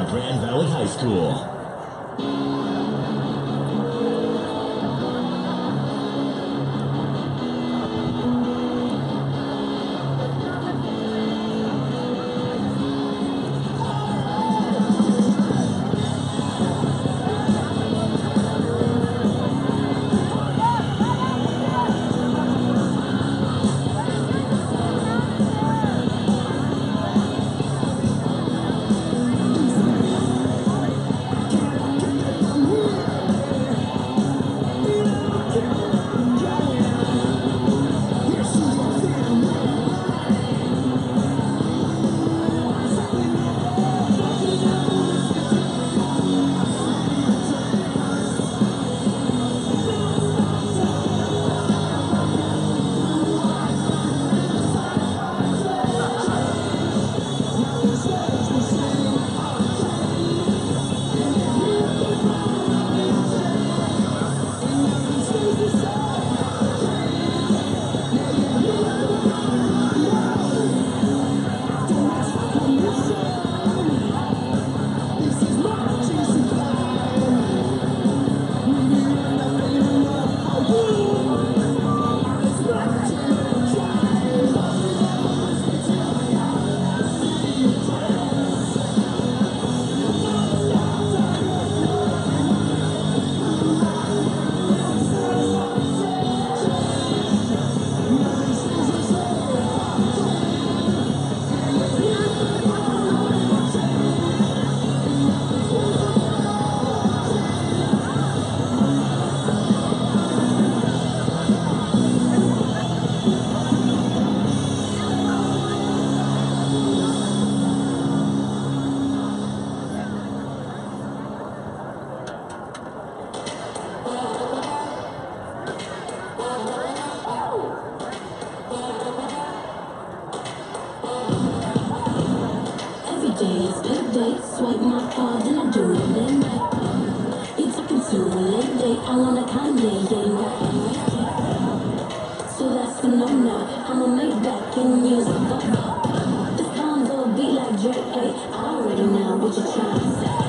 at Grand Valley High School. Swipe my card, then I do it, then it's a consumer late day. I want a Kanye game, so that's a no-no. I'ma make back in music. This combo beat like Drake. Hey, I already know what you're trying to say.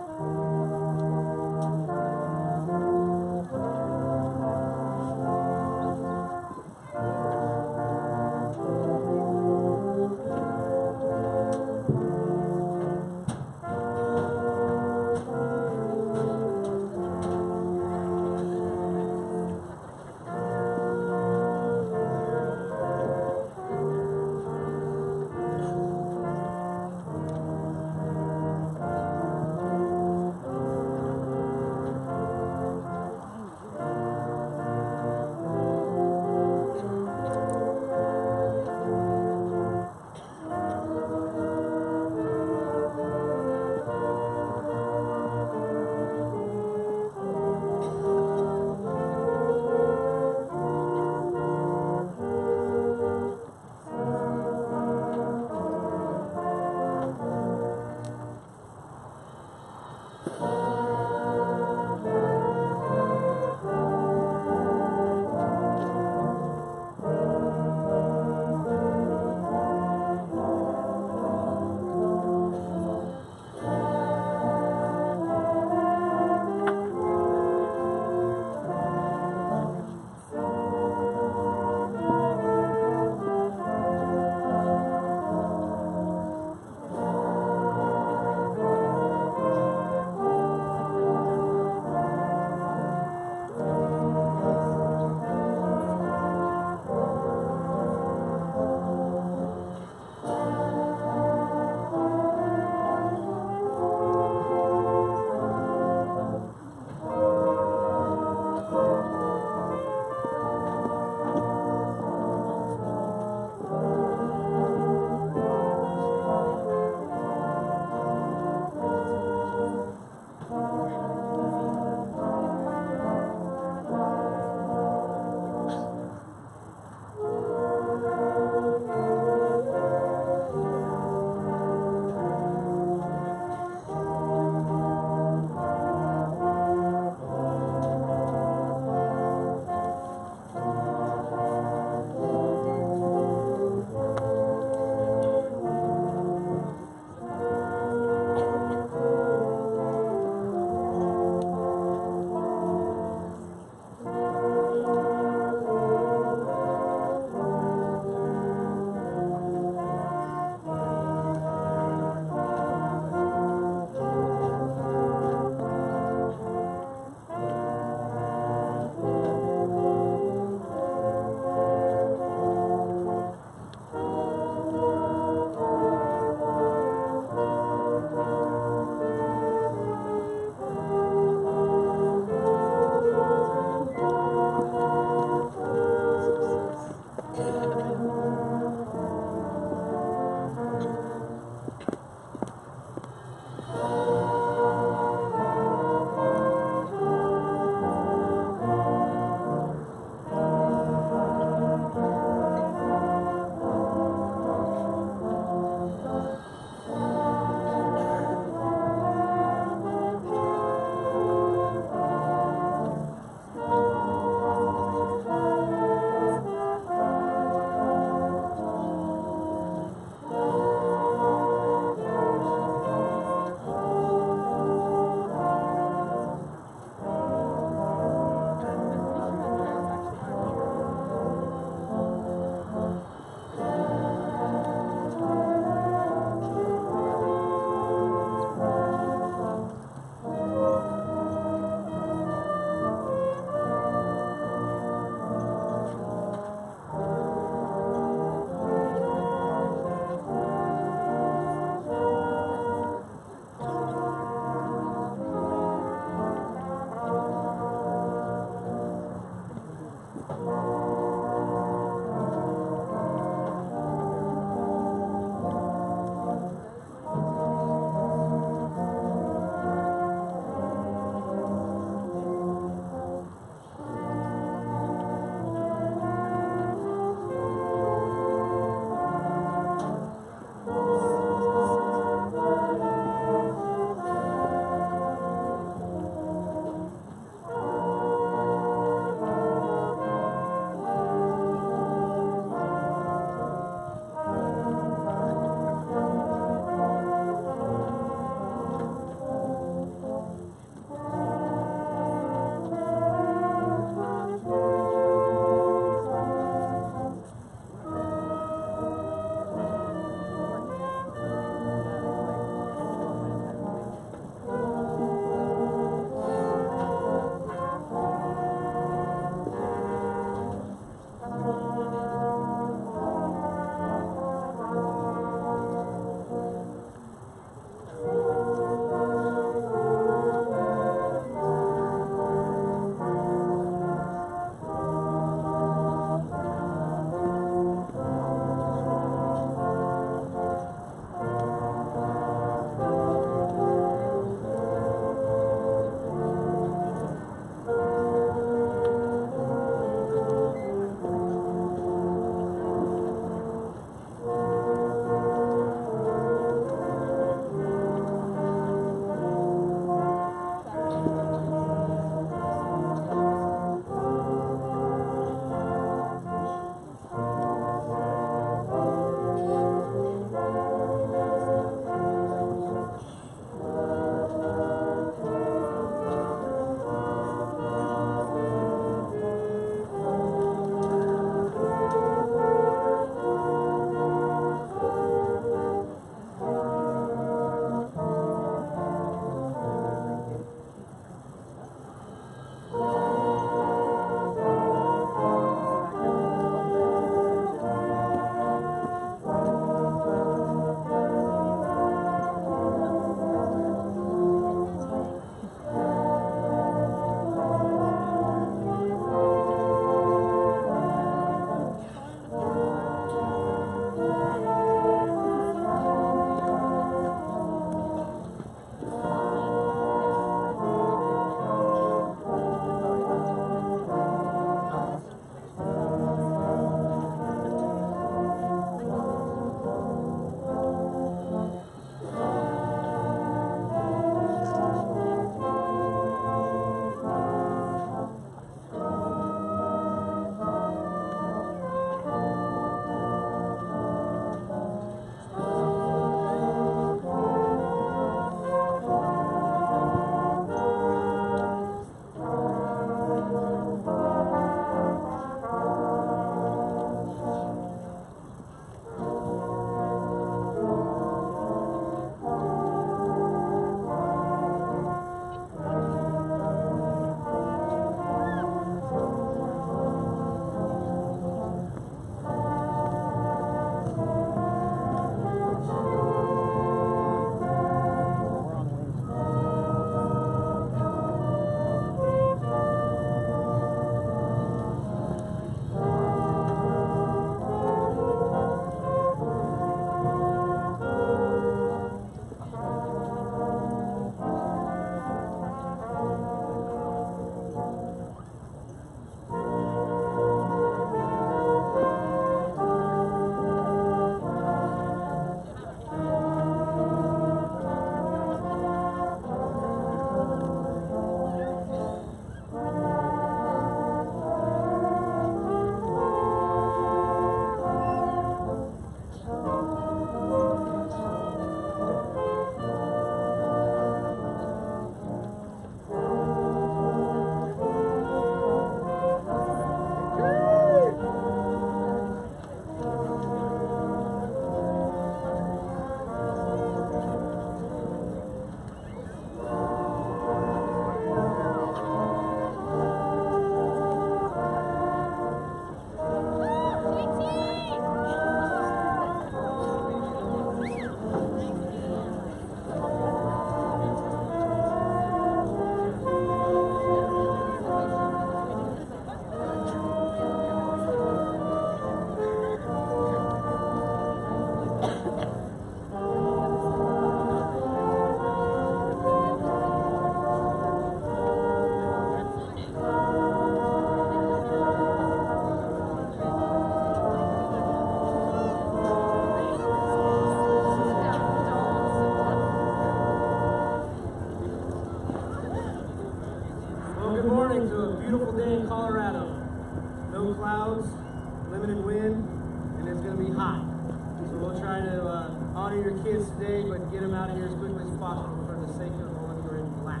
high. So we'll try to honor your kids today, but get them out of here as quickly as possible for the sake of all of your laugh.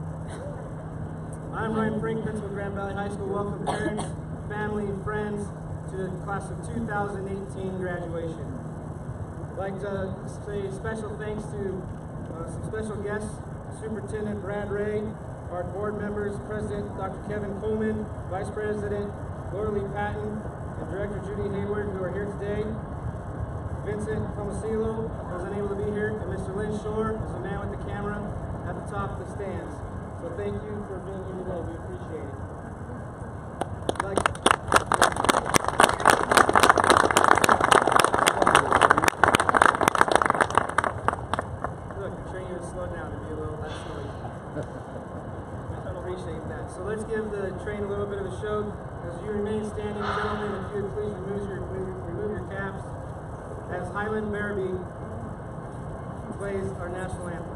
I'm Ryan Frank, principal of Grand Valley High School. Welcome parents, family, and friends to the class of 2018 graduation. I'd like to say special thanks to some special guests, Superintendent Brad Ray, our board members, President Dr. Kevin Coleman, Vice President Laura Lee Patton, and Director Judy Hayward, who are here today. Vincent Tomasilo was unable to be here, and Mr. Lynn Shore is the man with the camera at the top of the stands. So thank you for being here today. We appreciate it. Look, I'm sure you would slow down to be a little less noisy. I appreciate that. So let's give the train a little bit of a show. As you remain standing, gentlemen, if you would please remove your caps as Highland Barabee plays our national anthem.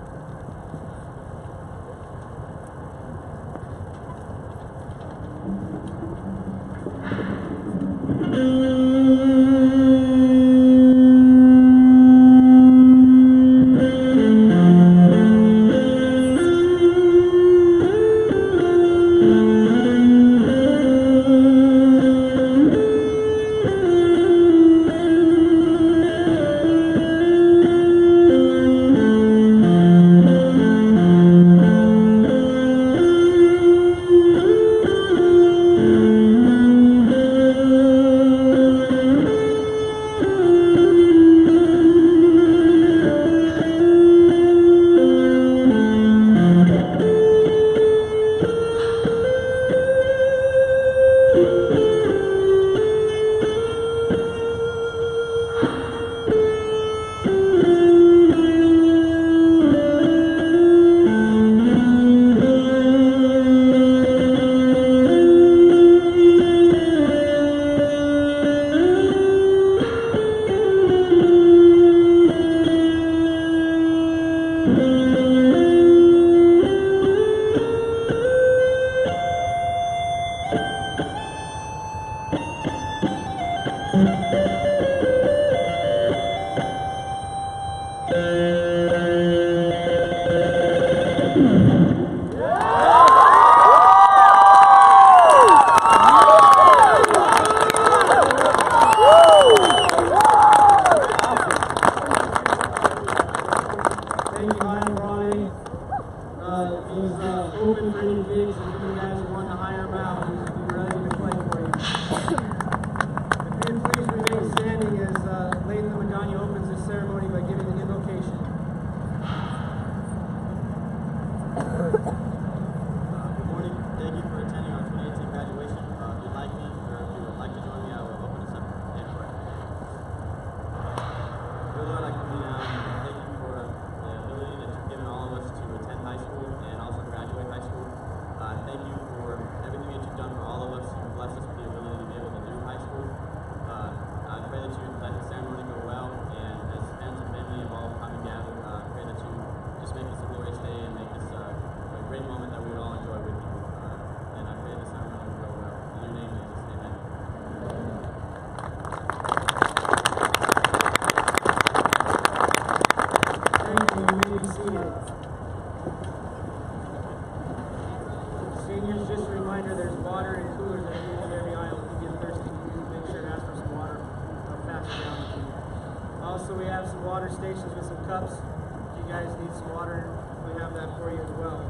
Stations with some cups. If you guys need some water, we have that for you as well.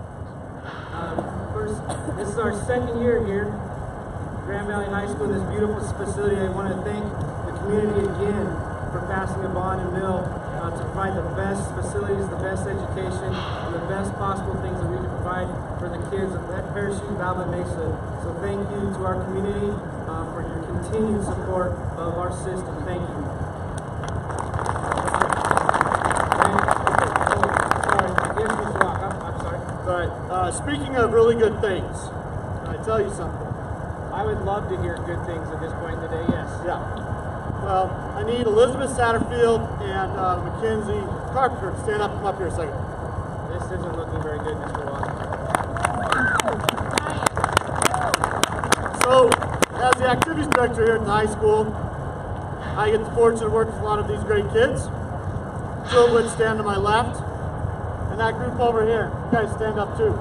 First, this is our second year here at Grand Valley High School, this beautiful facility. I want to thank the community again for passing a bond and bill to provide the best facilities, the best education, and the best possible things that we can provide for the kids at Parachute Valley Mesa. So thank you to our community for your continued support of our system. Thank you. Speaking of really good things, can I tell you something? I would love to hear good things at this point today, yes. Yeah. Well, I need Elizabeth Satterfield and Mackenzie Carpenter to stand up and come up here a second. This isn't looking very good, Mr. Watson. So, as the activities director here at the high school, I get the fortune to work with a lot of these great kids, two of which stand to my left, and that group over here. You guys stand up too.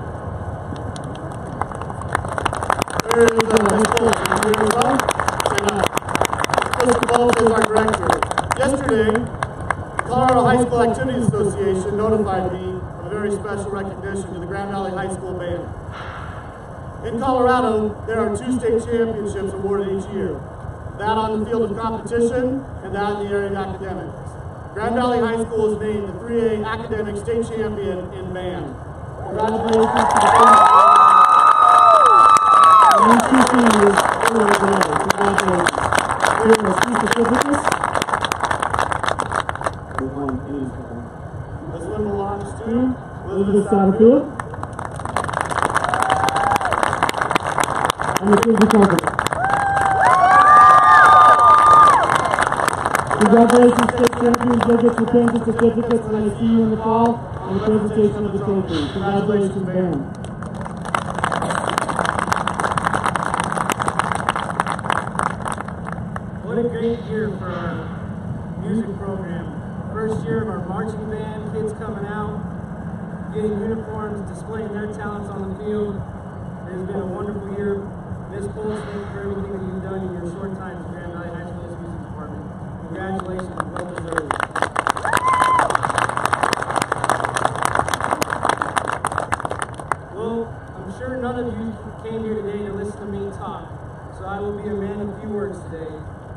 There is high school here as well. Stand up. Mr. Bowles is our director. Yesterday, the Colorado High School Activities Association notified me of a very special recognition to the Grand Valley High School Band. In Colorado, there are 2 state championships awarded each year. That on the field of competition, and that in the area of academics. Grand Valley High School is named the 3A Academic State Champion in band. Congratulations to the band. And two seniors, congratulations. Here are 2 certificates. This one belongs to Elizabeth Satterfield. And the Kinsey Carpenter. Congratulations, state champions. You'll get your pins and certificates when I see you in the fall and the presentation of the trophy. Congratulations, band. What a great year for our music program. First year of our marching band, kids coming out, getting uniforms, displaying their talents on the field. It has been a wonderful year. Ms. Bowles, thank you for everything that you've done in your short time at Grand Valley High School's music department. Congratulations, well deserved. Well, I'm sure none of you came here today to listen to me talk, so I will be a man of few words today.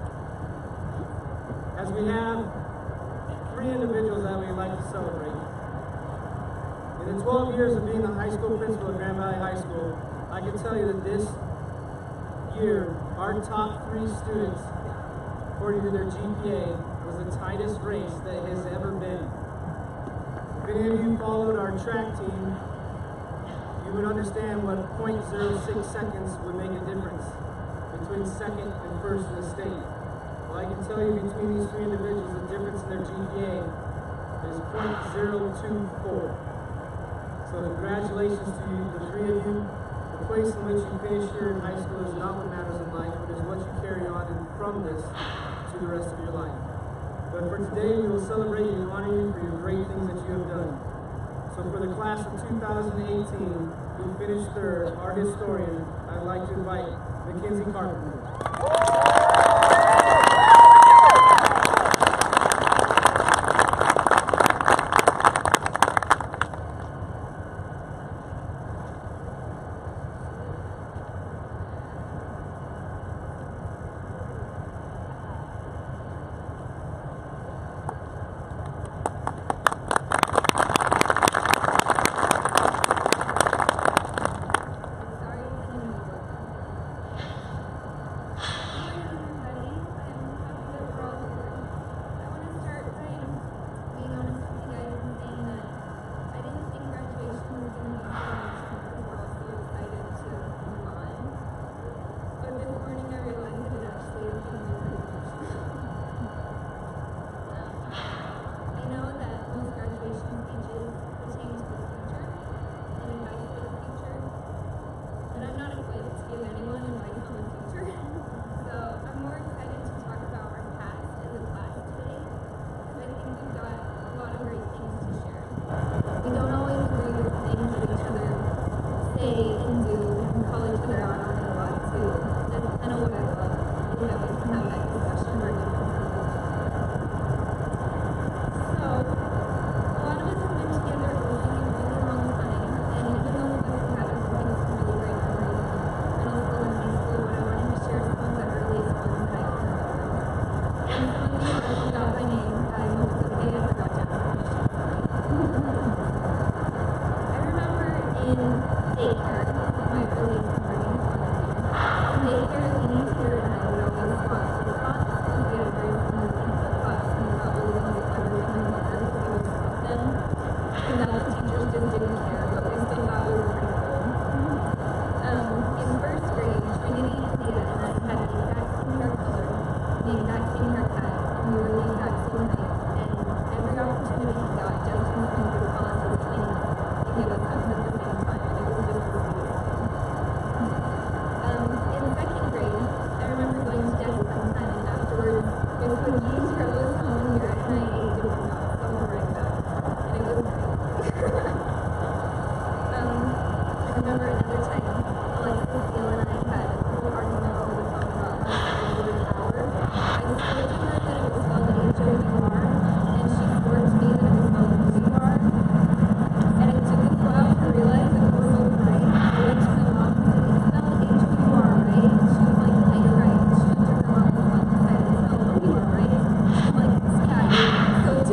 As we have 3 individuals that we'd like to celebrate. In the 12 years of being the high school principal at Grand Valley High School, I can tell you that this year, our top 3 students, according to their GPA, was the tightest race that has ever been. If any of you followed our track team, you would understand what 0.06 seconds would make a difference between second and first in the state. Well, I can tell you between these 3 individuals, the difference in their GPA is 0.024. So congratulations to you, the 3 of you. The place in which you finish here in high school is not what matters in life, but is what you carry on from this to the rest of your life. But for today, we will celebrate you and honor you for your great things that you have done. So for the class of 2018, who finished 3rd, our historian, I'd like to invite Mackenzie Carpenter.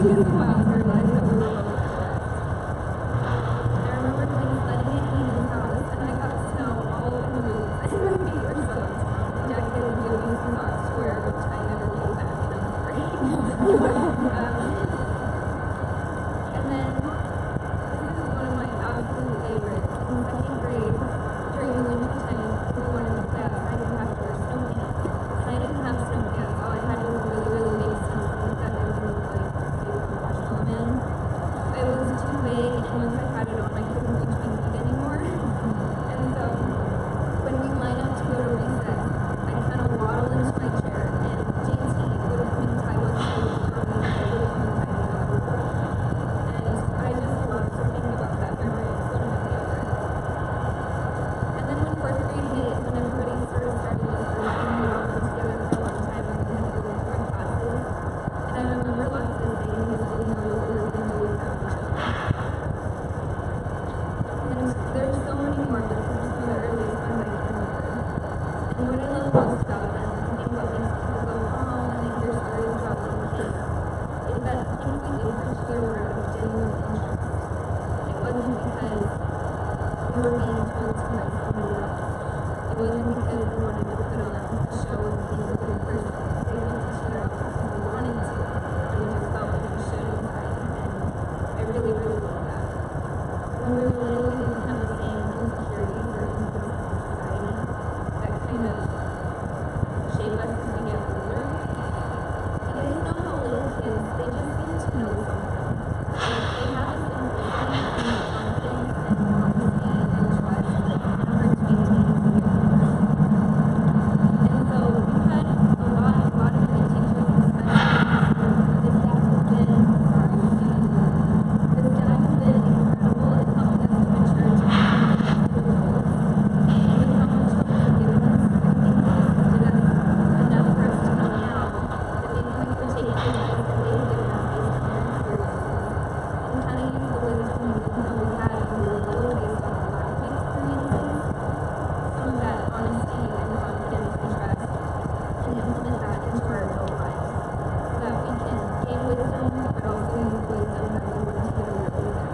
took us a while to realize that we were both depressed. I remember playing sledding at Ian's house, and I got snow all over the roof, and my feet were soaked. Dad gave me a few socks to wear, which I never came back, and I'm sorry. And then, this is one of my absolute favorites. In second grade, during the winter time, we wanted to play outside and have to wear snow pants. And I didn't have snow pants. All I had was a really, really big snowsuit that I really like Super Marshmallow Man. It was too big, and once I had it on, I couldn't reach my feet anymore. And so, when we line up to go to recess, I kind of waddle into my chair, and JT would have been tied on the table for me, and I would have been tied on the table. And I just love to think about that memory. It's one of my favorites. And then when fourth grade hit, when everybody sort of started to sort of we all been together for a long time, and we had to go to different classes. And I remember lots of saying we didn't know what we were going to do without each other. And there's so many more, but this is some of the earliest ones I can remember. And what I love most about them, I think what makes people go, oh, and they hear stories about little kids, is that the things we did for each other were out of genuine interest. It wasn't because we were being told to like somebody else. It wasn't because we wanted to put on a show and be a good person. We helped each other out because we wanted to, and we just felt like we should inside. And I really, really love that. When we were little, we didn't have the same insecurities or influence in society that kind of shape us as we get older. And I just know how little kids, they just seem to know something. Like, they have a simplicity and confidence and honesty and trust and effort to maintain as they get older. And so we've had a lot of good teachers, especially this dad has been, this dad has been incredible in helping us to mature to good goals. And with how much help he's given us, I think he's did us enough for us to know now that maybe we could take the advice that they've given us based on their experiences and kind of use the wisdom and wisdom we had when we were little based on our life experiences, some of that honesty and confidence and trust, and implement that into our adult lives so that we can gain wisdom but also use wisdom that we learn together with them.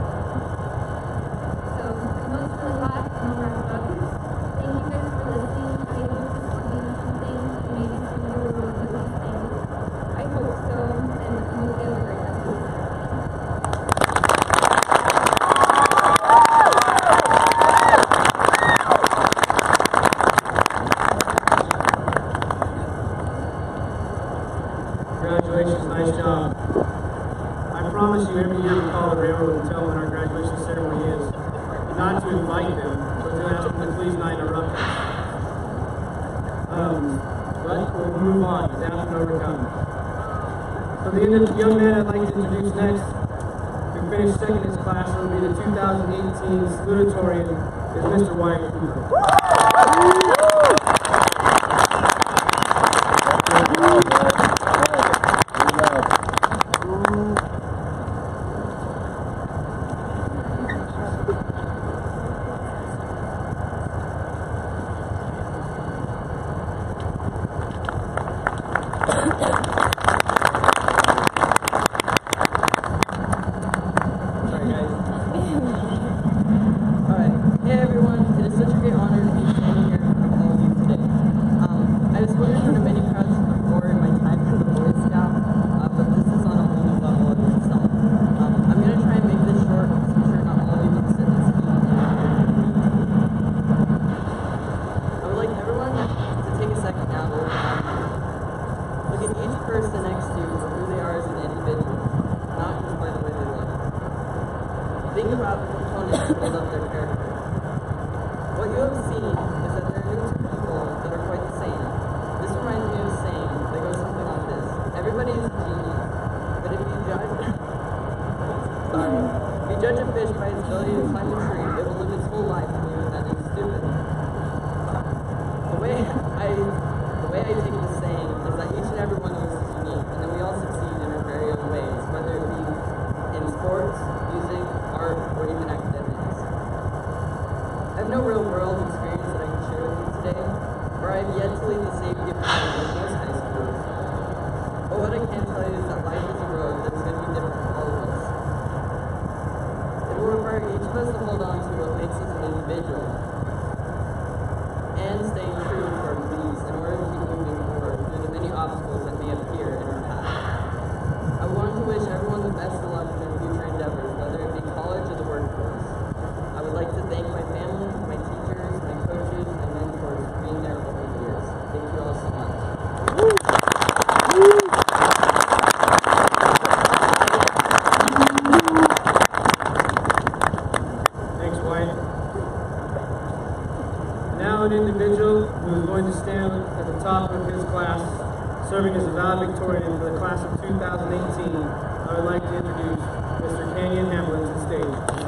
So I know it's really hot and I'll wrap up. Thank you guys for listening. I hope this will mean something and maybe some of you will remember these things. I hope so, and I hope you have a great rest of the day. Congratulations, nice job. I promise you every year we call the railroad and tell them when our graduation ceremony is, not to invite them, but to ask them to please not interrupt us. But we'll move on, adapt and overcome. So the young man I'd like to introduce next, who finished second in his class, will be the 2018 salutatorian, is Mr. Wyatt Cooper. But what I can tell you is that life is a road that's going to be valedictorian for the class of 2018, I would like to introduce Mr. Kenyon Hamlin to the stage.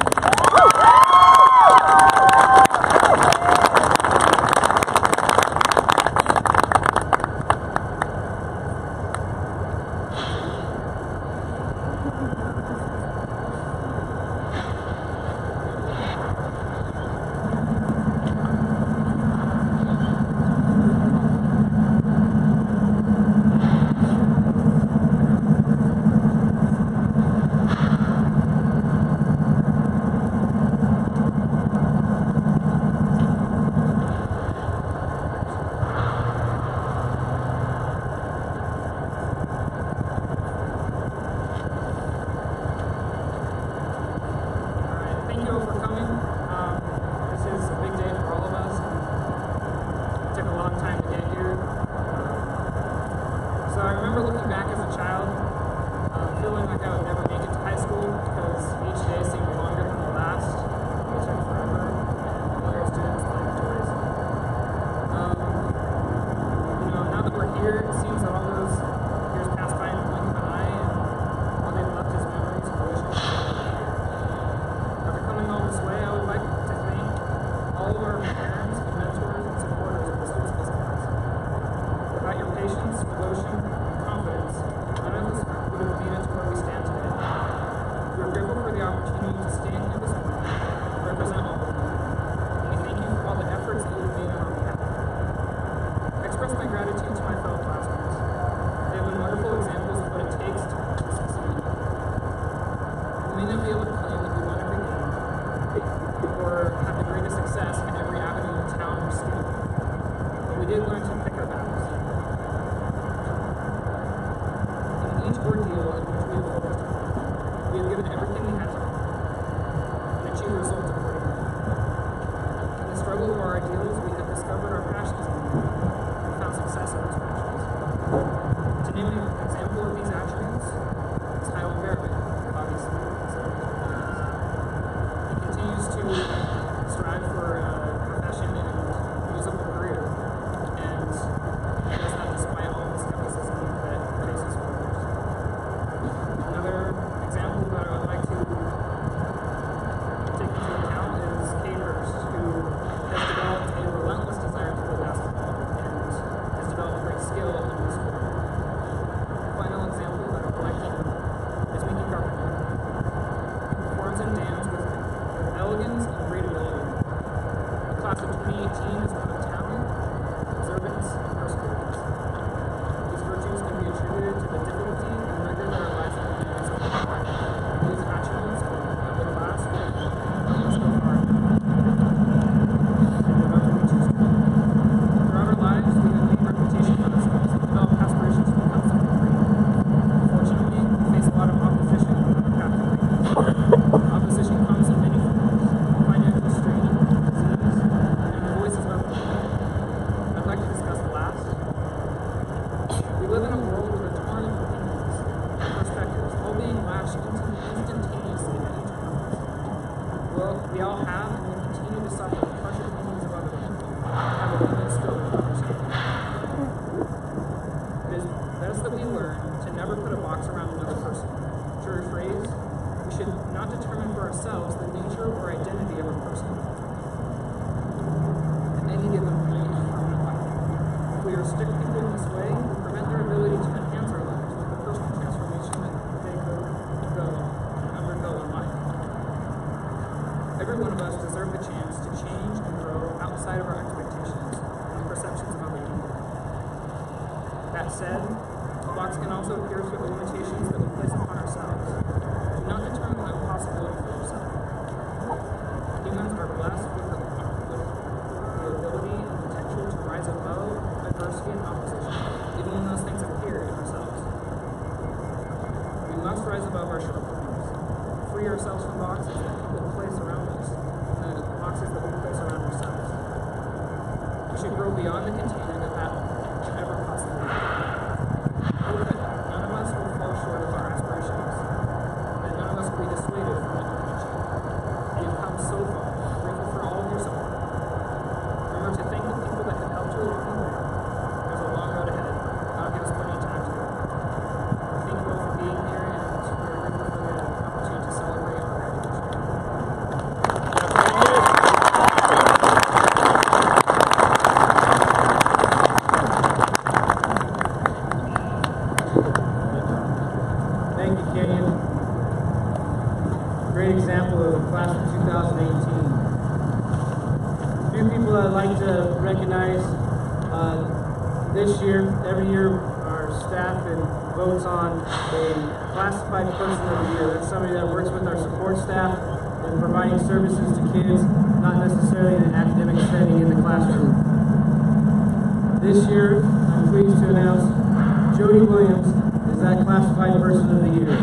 great example of the class of 2018. A few people I'd like to recognize this year. Every year our staff votes on a classified person of the year. That's somebody that works with our support staff in providing services to kids, not necessarily in an academic setting in the classroom. This year, I'm pleased to announce Jody Williams is that classified person of the year.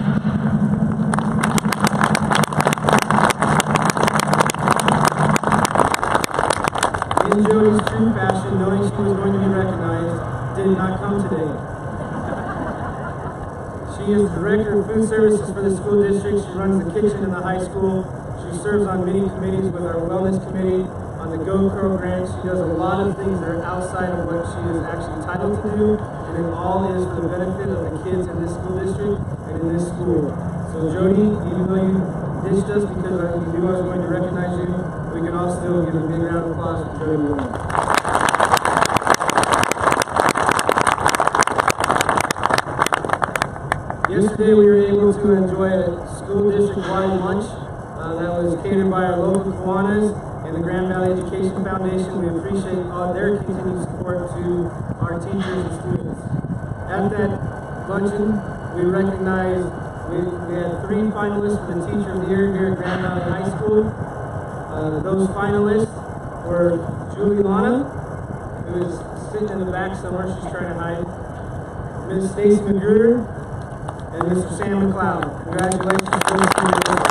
In Jody's true fashion, knowing she was going to be recognized, did not come today. She is the Director of Food Services for the school district. She runs the kitchen in the high school. She serves on many committees with our Wellness Committee, on the Go program. She does a lot of things that are outside of what she is actually entitled to do, and it all is for the benefit of the kids in this school district and in this school. So Jody, even though you ditched us because you knew I was going to recognize you, we can all still give a big round of applause for Jody Williams. Yesterday we were able to enjoy a school district-wide lunch that was catered by our local Kiwanis and the Grand Valley Education Foundation. We appreciate all their continued support to our teachers and students. At that luncheon, we recognized, we had 3 finalists for the Teacher of the Year here at Grand Valley High School. Those finalists were Julie Lana, who is sitting in the back somewhere, she's trying to hide, Ms. Stacy Magruder, and Mr. Sam McLeod. Congratulations to those students.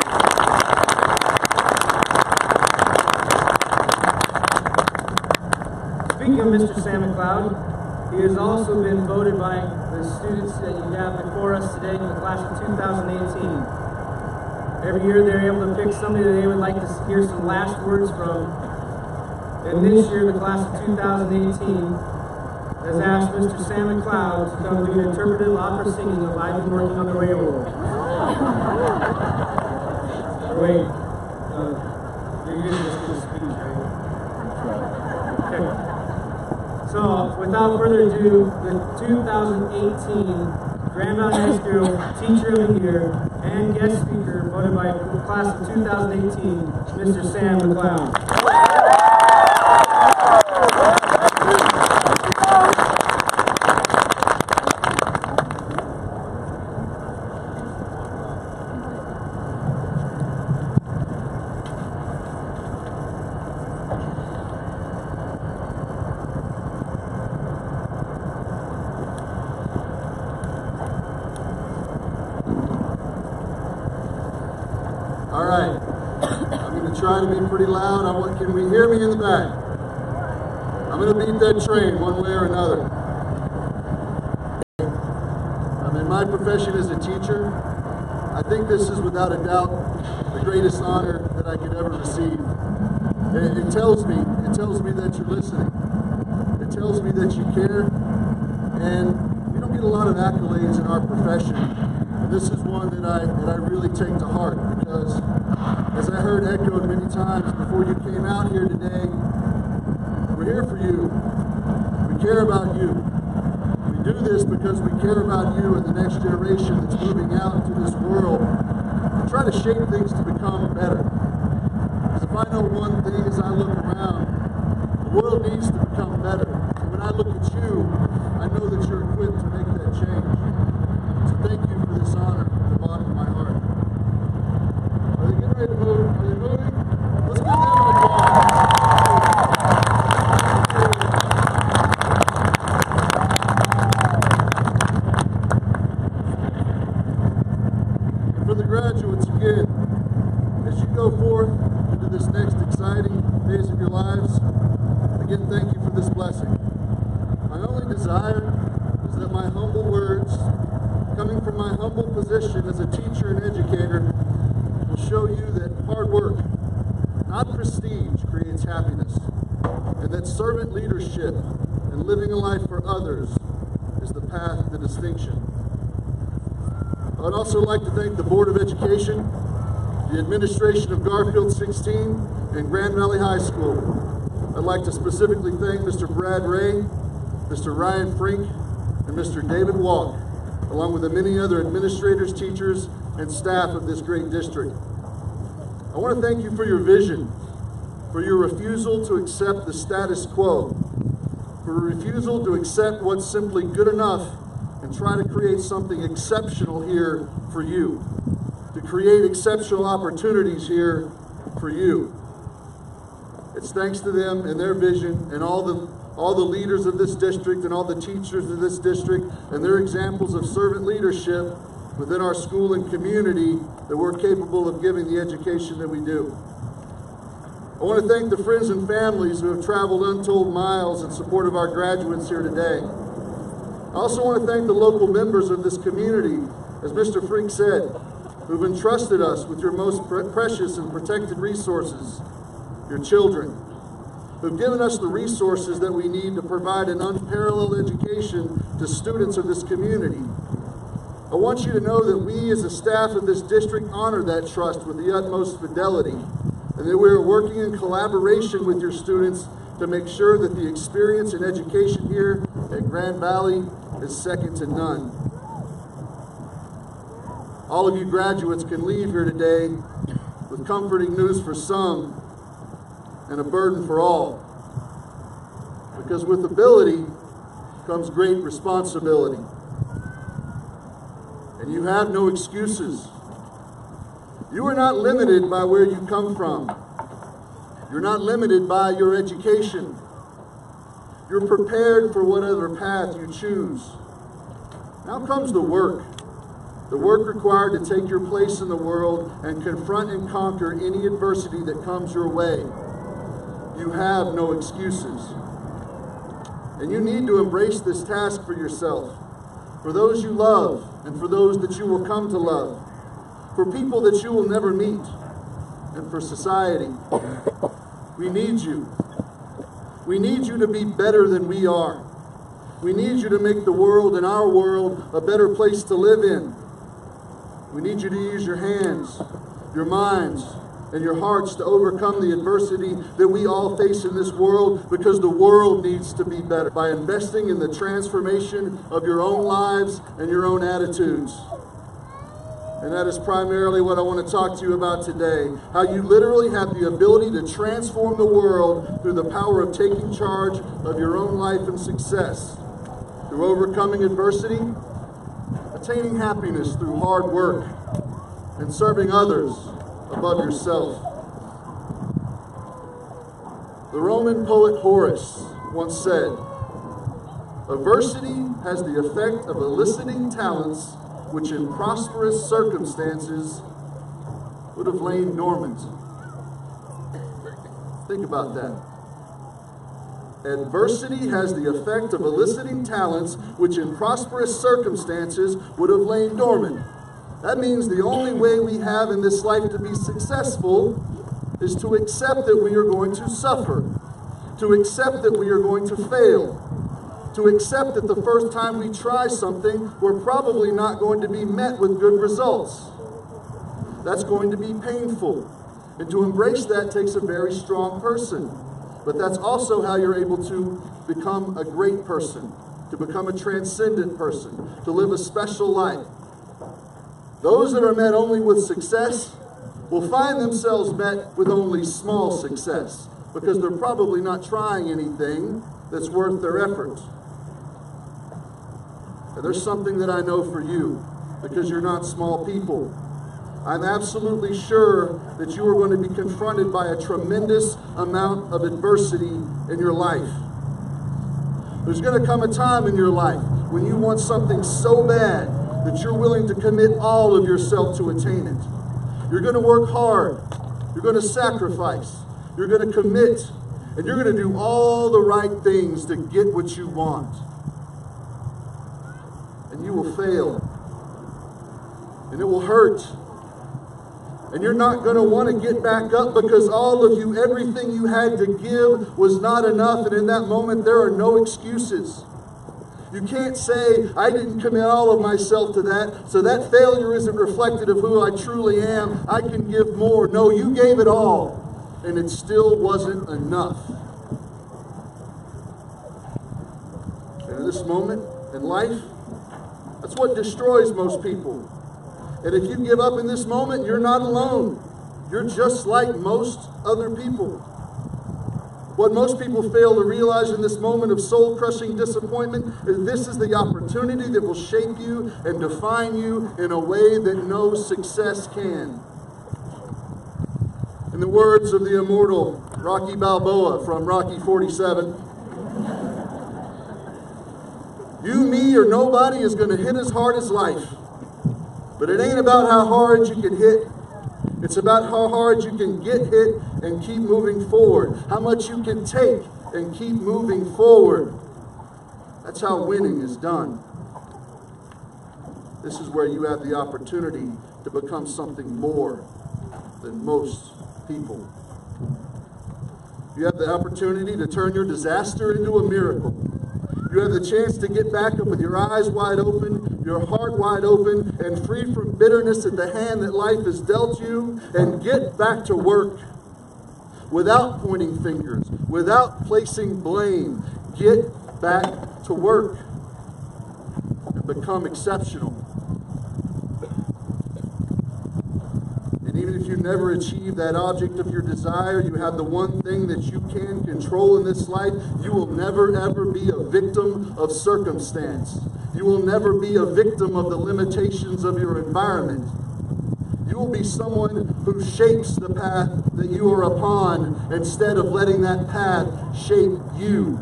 Speaking of Mr. Sam McLeod, he has also been voted by the students that you have before us today in the class of 2018. Every year they're able to pick somebody that they would like to hear some last words from. And this year the class of 2018 has asked Mr. Sam McLeod to come do an interpretive opera singing of I've Been Working on the Railroad. Wait, you're using this to speech, right? Okay. So, without further ado, the 2018 Grand Valley High School Teacher of the Year and guest speaker voted by the class of 2018, Mr. Sam McLeod. All right, I'm going to try to be pretty loud. Can we hear me in the back? I'm going to beat that train one way or another. My profession as a teacher, I think this is without a doubt the greatest honor that I could ever receive. It tells me that you're listening. It tells me that you care, and we don't get a lot of accolades in our profession. This is one that I really take to heart, because as I heard echoed many times before you came out here today, we're here for you. We care about you. We do this because we care about you and the next generation that's moving out into this world and try to shape things to become better. Because if I know one thing as I look around, the world needs to become better. And when I look at you, I know that you're equipped to make that change. So thank you for this honor from the bottom of my heart. Are they getting ready to move? Are they moving? Let's give them an applause. And for the graduates, again, as you go forth into this next exciting phase of your lives, again, thank you for this blessing. My only desire is that my humble words, coming from my humble position as a teacher and educator, will show you that hard work, not prestige, creates happiness, and that servant leadership and living a life for others is the path to distinction. I would also like to thank the Board of Education, the administration of Garfield 16 and Grand Valley High School. I'd like to specifically thank Mr. Brad Ray, Mr. Ryan Frink, and Mr. David Walk, along with the many other administrators, teachers, and staff of this great district. I want to thank you for your vision, for your refusal to accept the status quo, for a refusal to accept what's simply good enough and try to create something exceptional here for you, to create exceptional opportunities here for you. It's thanks to them and their vision and all the leaders of this district and all the teachers of this district and their examples of servant leadership within our school and community that we're capable of giving the education that we do. I want to thank the friends and families who have traveled untold miles in support of our graduates here today. I also want to thank the local members of this community, as Mr. Freak said, who've entrusted us with your most precious and protected resources, your children, who've given us the resources that we need to provide an unparalleled education to students of this community. I want you to know that we as a staff of this district honor that trust with the utmost fidelity, and that we are working in collaboration with your students to make sure that the experience and education here at Grand Valley is second to none. All of you graduates can leave here today with comforting news for some and a burden for all. Because with ability comes great responsibility. And you have no excuses. You are not limited by where you come from. You're not limited by your education. You're prepared for whatever path you choose. Now comes the work required to take your place in the world and confront and conquer any adversity that comes your way. You have no excuses. And you need to embrace this task for yourself, for those you love, and for those that you will come to love, for people that you will never meet, and for society. We need you. We need you to be better than we are. We need you to make the world and our world a better place to live in. We need you to use your hands, your minds, and your hearts to overcome the adversity that we all face in this world, because the world needs to be better by investing in the transformation of your own lives and your own attitudes. And that is primarily what I want to talk to you about today. How you literally have the ability to transform the world through the power of taking charge of your own life and success. Through overcoming adversity, attaining happiness through hard work, and serving others above yourself. The Roman poet Horace once said, "Adversity has the effect of eliciting talents which in prosperous circumstances would have lain dormant." Think about that. Adversity has the effect of eliciting talents which in prosperous circumstances would have lain dormant. That means the only way we have in this life to be successful is to accept that we are going to suffer, to accept that we are going to fail, to accept that the first time we try something, we're probably not going to be met with good results. That's going to be painful. And to embrace that takes a very strong person. But that's also how you're able to become a great person, to become a transcendent person, to live a special life. Those that are met only with success will find themselves met with only small success, because they're probably not trying anything that's worth their effort. And there's something that I know for you, because you're not small people. I'm absolutely sure that you are going to be confronted by a tremendous amount of adversity in your life. There's going to come a time in your life when you want something so bad that you're willing to commit all of yourself to attain it. You're going to work hard. You're going to sacrifice. You're going to commit. And you're going to do all the right things to get what you want. And you will fail. And it will hurt. And you're not going to want to get back up, because all of you, everything you had to give was not enough. And in that moment, there are no excuses. You can't say, I didn't commit all of myself to that, so that failure isn't reflective of who I truly am. I can give more. No, you gave it all, and it still wasn't enough. And in this moment in life, that's what destroys most people. And if you give up in this moment, you're not alone. You're just like most other people. What most people fail to realize in this moment of soul-crushing disappointment is this is the opportunity that will shape you and define you in a way that no success can. In the words of the immortal Rocky Balboa from Rocky 47, you, me, or nobody is going to hit as hard as life. But it ain't about how hard you can hit. It's about how hard you can get hit and keep moving forward. How much you can take and keep moving forward. That's how winning is done. This is where you have the opportunity to become something more than most people. You have the opportunity to turn your disaster into a miracle. You have the chance to get back up with your eyes wide open, your heart wide open, and free from bitterness at the hand that life has dealt you, and get back to work without pointing fingers, without placing blame. Get back to work and become exceptional. And even if you never achieve that object of your desire, you have the one thing that you can control in this life. You will never, ever be a victim of circumstance. You will never be a victim of the limitations of your environment. You will be someone who shapes the path that you are upon instead of letting that path shape you.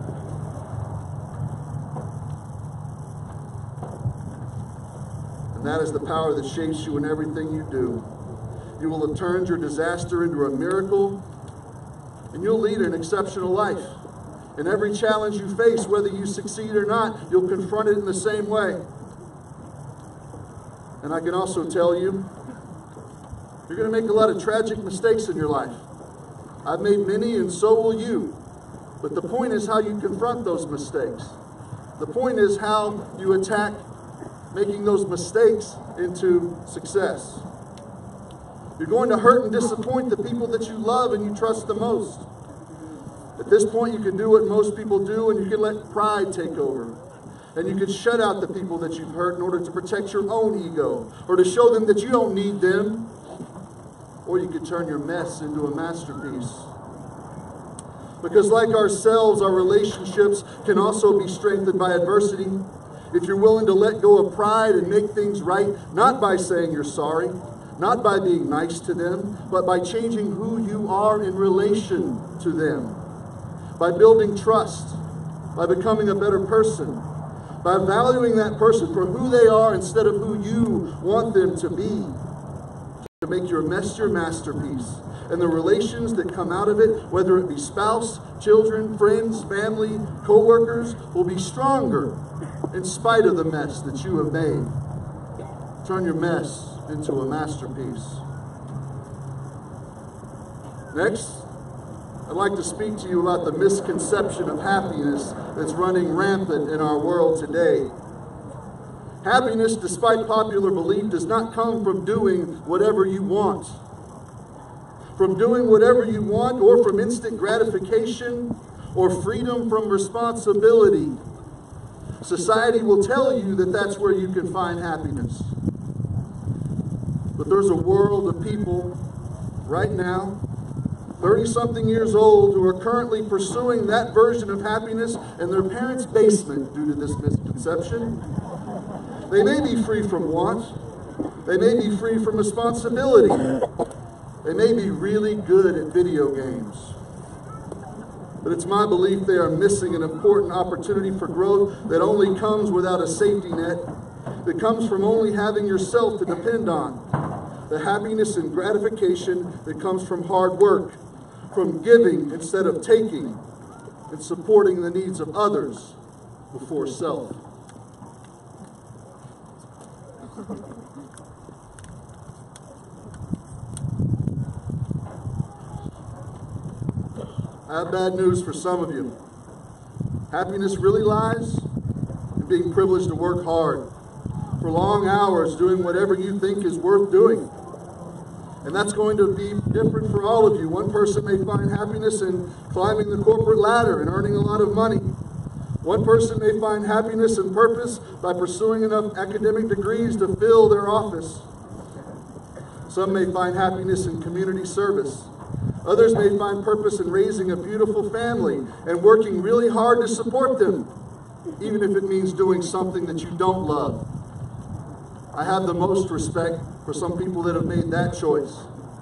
And that is the power that shapes you in everything you do. You will have turned your disaster into a miracle, and you'll lead an exceptional life. In every challenge you face, whether you succeed or not, you'll confront it in the same way. And I can also tell you, you're going to make a lot of tragic mistakes in your life. I've made many, and so will you. But the point is how you confront those mistakes. The point is how you attack making those mistakes into success. You're going to hurt and disappoint the people that you love and you trust the most. At this point, you can do what most people do, and you can let pride take over. And you can shut out the people that you've hurt in order to protect your own ego, or to show them that you don't need them. Or you could turn your mess into a masterpiece. Because like ourselves, our relationships can also be strengthened by adversity. If you're willing to let go of pride and make things right, not by saying you're sorry, not by being nice to them, but by changing who you are in relation to them. By building trust, by becoming a better person, by valuing that person for who they are instead of who you want them to be. To make your mess your masterpiece. And the relations that come out of it, whether it be spouse, children, friends, family, co-workers, will be stronger in spite of the mess that you have made. Turn your mess into a masterpiece. Next, I'd like to speak to you about the misconception of happiness that's running rampant in our world today. Happiness, despite popular belief, does not come from doing whatever you want. From doing whatever you want, or from instant gratification, or freedom from responsibility. Society will tell you that that's where you can find happiness. But there's a world of people right now, 30-something years old, who are currently pursuing that version of happiness in their parents' basement due to this misconception. They may be free from want. They may be free from responsibility. They may be really good at video games. But it's my belief they are missing an important opportunity for growth that only comes without a safety net, that comes from only having yourself to depend on. The happiness and gratification that comes from hard work, from giving instead of taking, and supporting the needs of others before self. I have bad news for some of you. Happiness really lies in being privileged to work hard for long hours doing whatever you think is worth doing. And that's going to be different for all of you. One person may find happiness in climbing the corporate ladder and earning a lot of money. One person may find happiness and purpose by pursuing enough academic degrees to fill their office. Some may find happiness in community service. Others may find purpose in raising a beautiful family and working really hard to support them, even if it means doing something that you don't love. I have the most respect for some people that have made that choice.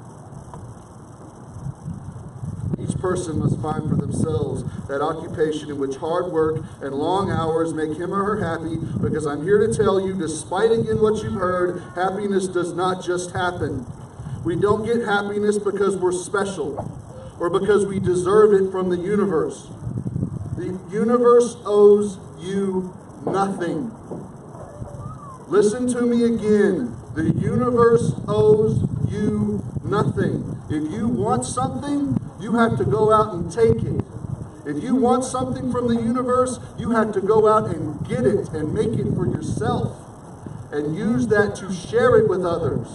Each person must find for themselves that occupation in which hard work and long hours make him or her happy, because I'm here to tell you, despite again what you've heard, happiness does not just happen. We don't get happiness because we're special or because we deserve it from the universe. The universe owes you nothing. Listen to me again. The universe owes you nothing. If you want something, you have to go out and take it. If you want something from the universe, you have to go out and get it and make it for yourself and use that to share it with others.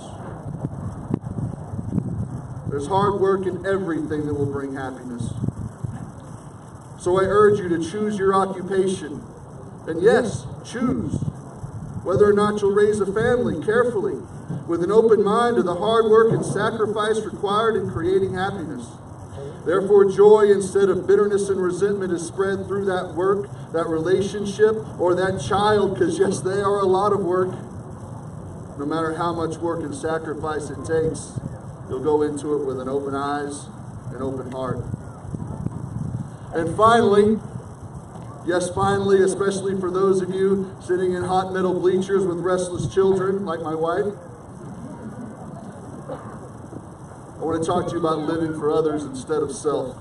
There's hard work in everything that will bring happiness. So I urge you to choose your occupation. And yes, choose whether or not you'll raise a family carefully, with an open mind to the hard work and sacrifice required in creating happiness. Therefore, joy instead of bitterness and resentment is spread through that work, that relationship, or that child, because yes, they are a lot of work. No matter how much work and sacrifice it takes, you'll go into it with an open eyes and open heart. And finally, yes, finally, especially for those of you sitting in hot metal bleachers with restless children, like my wife, I want to talk to you about living for others instead of self.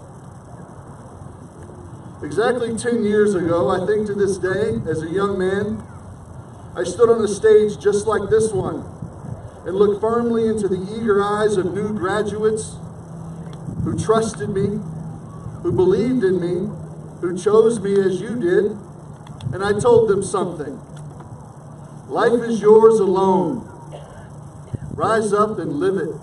Exactly 10 years ago, I think to this day, as a young man, I stood on a stage just like this one and looked firmly into the eager eyes of new graduates who trusted me, who believed in me, who chose me as you did, and I told them something. Life is yours alone. Rise up and live it.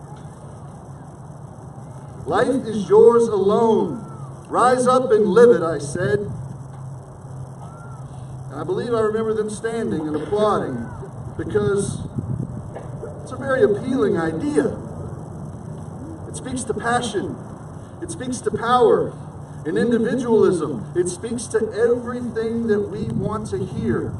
Life is yours alone. Rise up and live it, I said. And I believe I remember them standing and applauding, because it's a very appealing idea. It speaks to passion. It speaks to power and individualism. It speaks to everything that we want to hear.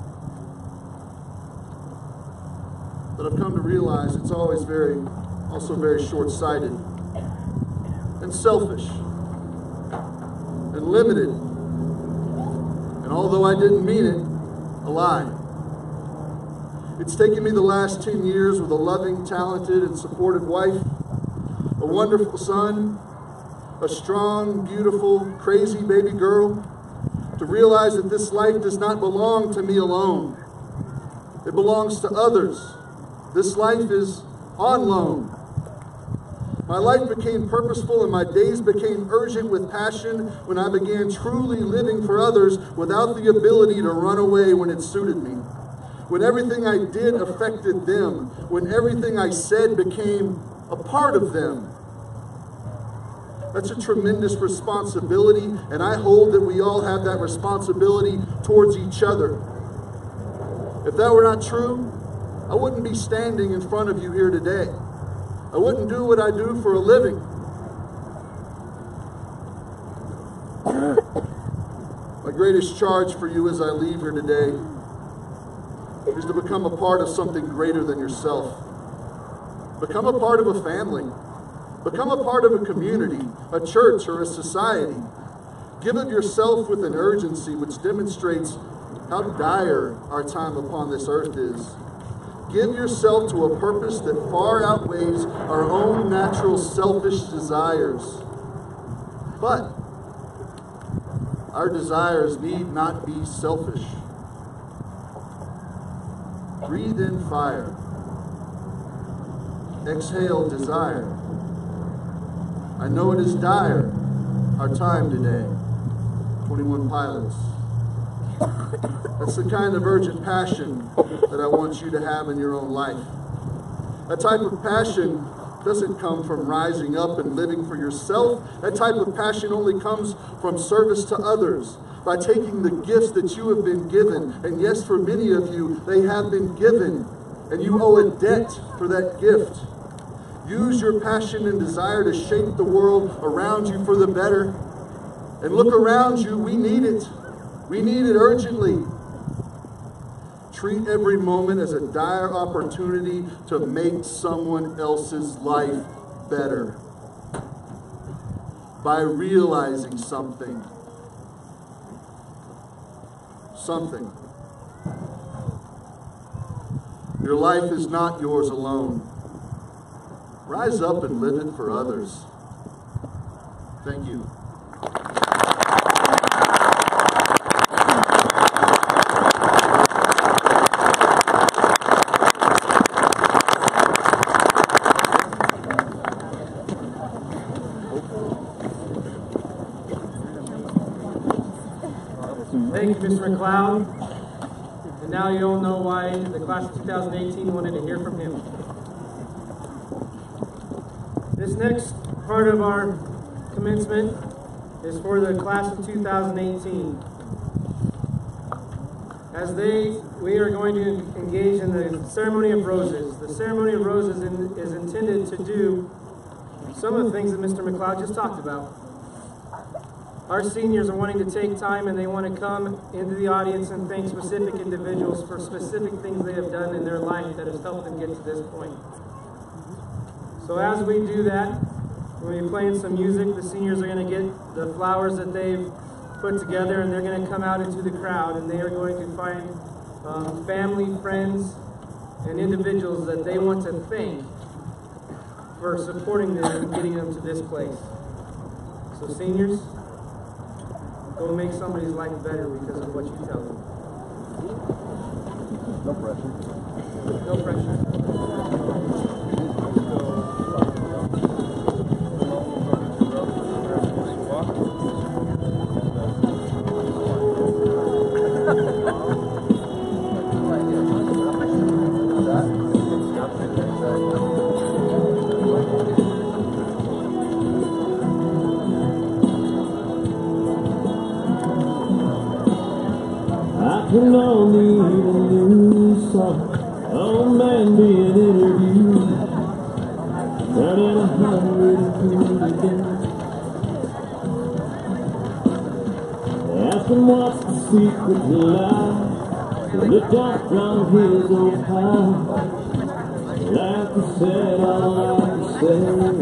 But I've come to realize it's always also very short-sighted and selfish and limited. And although I didn't mean it, a lie. It's taken me the last 10 years with a loving, talented, and supportive wife, a wonderful son, a strong, beautiful, crazy baby girl, to realize that this life does not belong to me alone. It belongs to others. This life is on loan. My life became purposeful and my days became urgent with passion when I began truly living for others without the ability to run away when it suited me. When everything I did affected them. When everything I said became a part of them. That's a tremendous responsibility, and I hold that we all have that responsibility towards each other. If that were not true, I wouldn't be standing in front of you here today. I wouldn't do what I do for a living. My greatest charge for you as I leave here today is to become a part of something greater than yourself. Become a part of a family. Become a part of a community, a church, or a society. Give of yourself with an urgency which demonstrates how dire our time upon this earth is. Give yourself to a purpose that far outweighs our own natural selfish desires. But our desires need not be selfish. Breathe in fire. Exhale desire. I know it is dire, our time today. 21 Pilots. That's the kind of urgent passion that I want you to have in your own life. That type of passion doesn't come from rising up and living for yourself. That type of passion only comes from service to others, by taking the gifts that you have been given. And yes, for many of you, they have been given, and you owe a debt for that gift. Use your passion and desire to shape the world around you for the better. And look around you, we need it. We need it urgently. Treat every moment as a dire opportunity to make someone else's life better by realizing something. Your life is not yours alone. Rise up and live it for others. Thank you. Thank you, Mr. McLeod. And now you all know why the class of 2018 wanted to hear from him. This next part of our commencement is for the class of 2018. We are going to engage in the ceremony of roses. The ceremony of roses is intended to do some of the things that Mr. McLeod just talked about. Our seniors are wanting to take time and they want to come into the audience and thank specific individuals for specific things they have done in their life that has helped them get to this point. So as we do that, we'll be playing some music. The seniors are going to get the flowers that they've put together and they're going to come out into the crowd and they are going to find family, friends, and individuals that they want to thank for supporting them and getting them to this place. So seniors, go make somebody's life better because of what you tell them. No pressure. No pressure. I can only need a new song. Oh man, being interviewed. Running 100 again. Ask him what's the secret to life. He looked out from his old pile. Like he said, all I can say.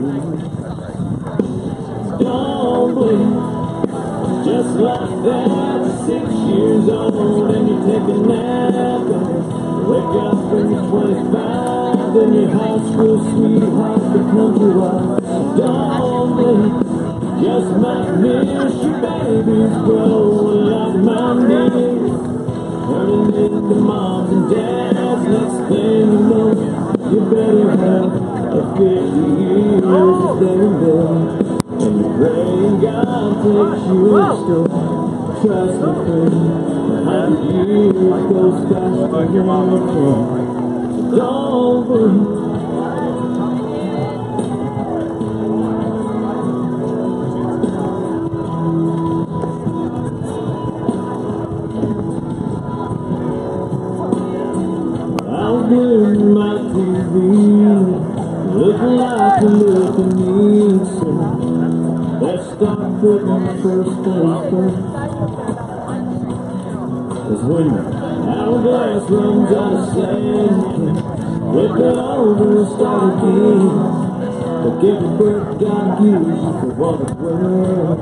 Don't blink. Just like that, 6 years old and you take a nap and wake up when you're 25 and your high school sweetheart becomes your wife. Don't blink, just might miss your babies growing like my knees, turning into moms and dads. Next thing you know, you better have a 50 years of there. And you pray God takes you still. Trust me, friend, 100 years goes faster than you can. Don't believe. I'll wear my TV, looking like you look at me, so let's start putting first things first. Cause when your hourglass runs out of sand, flip it over and start again. Look every breath God gives you for what it's worth.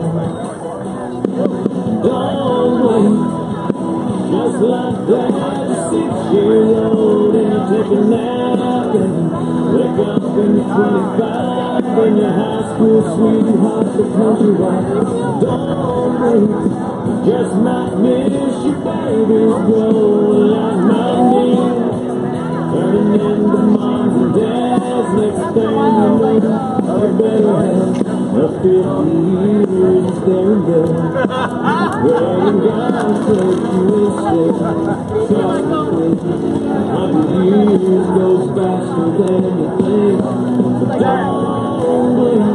Don't wait, just like that, 6 years old and you take a nap and wake up when you're 25 and your high school sweetheart becomes your wife. Don't wait, just might miss your babies growing like my knees, turning into moms and dads. Next thing you know, you better have a 50 years there and there. Praying God takes you instead. Trust me, 100 years goes faster than you think. But don't blink.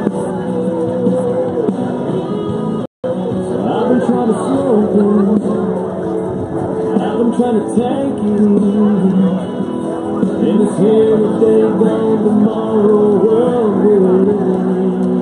So I've been trying to slow things. I've been trying to take it easy. In this here day gone, tomorrow world we're living.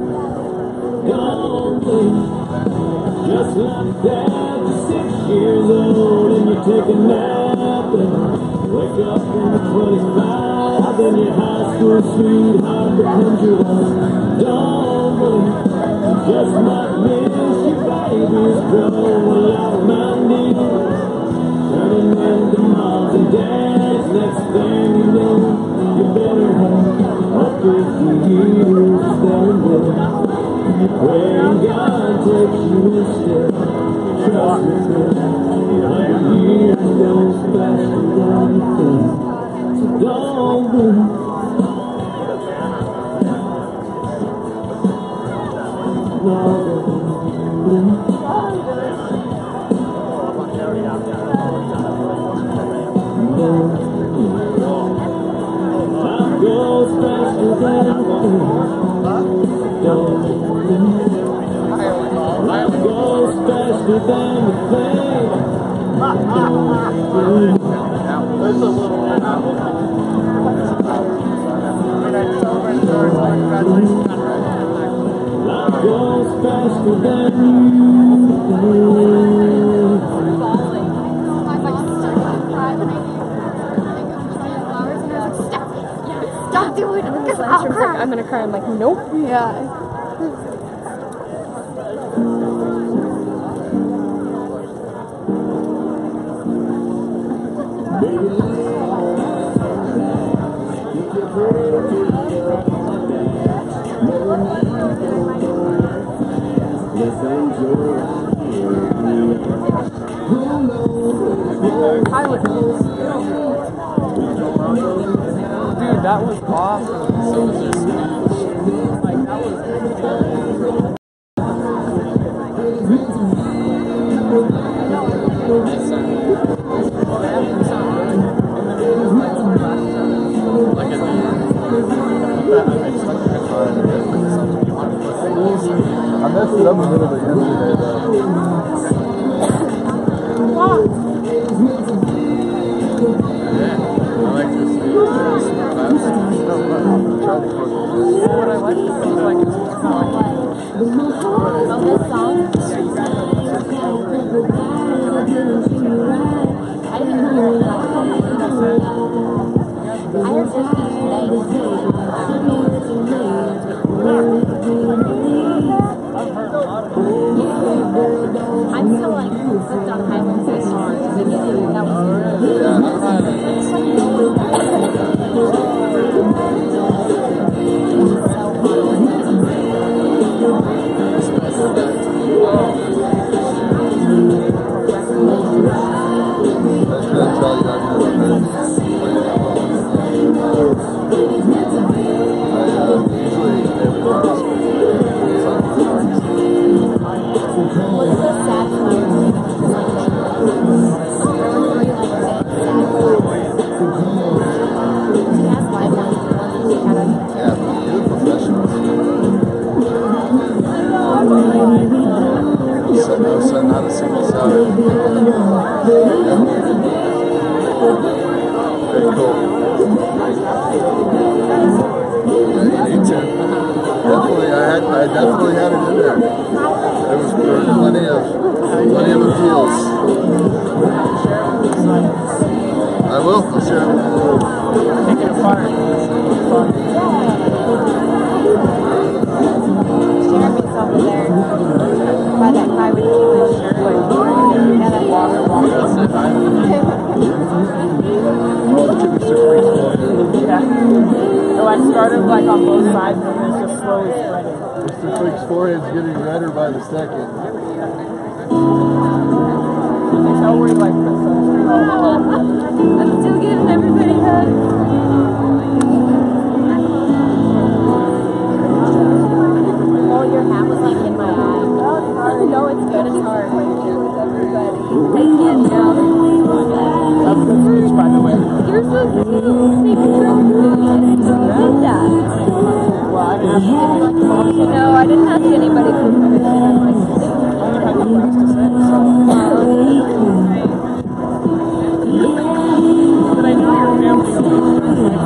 Don't wait, just like that. You're 6 years old and you take a nap and wake up when you're 25. Then your high school sweetheart becomes your wife. Don't wait, you just might miss your baby's growing like Monday, turning into moms and dads. Next thing you know, you better have up to 3 years standing. Praying God takes you instead. Trust me, like years don't splash around your face. So don't wait. No, time goes faster than I think. Don't life goes faster than you think. There's a little bit of Life goes faster than you think. Stop doing it because I'll cry. I'm gonna cry. I'm like, nope. Yeah. Dude, that was awesome. So was their speech. Like, that was I messed it up a little bit yesterday, though. I like this. what I like. It seems like it's more fun. On this song, I didn't hear it. I heard this today. I'm still like hooked on Highland so hard. That was Yeah, I don't know how to not a single side. Very cool. Yeah, you too. Definitely, I definitely had it in there. There was plenty of appeals. I will. I'll share it. Take it apart. Jeremy's over there by that guy with the shirt. Yeah, that water. Yeah. So I started like on both sides and then it's just slowly spreading. Mr. Quick's forehead's getting redder by the second. You can tell we're like this. I'm still giving everybody hugs. Oh, your hat was like in my eye. No, it's good. It's hard. Thank you, everybody. Thank you. That's the speech, by the way. You're so cute. Thank you so much. Love that. Well, I didn't have to No, I didn't ask anybody for permission. I'm like, only had the things to say, so. But I know your family.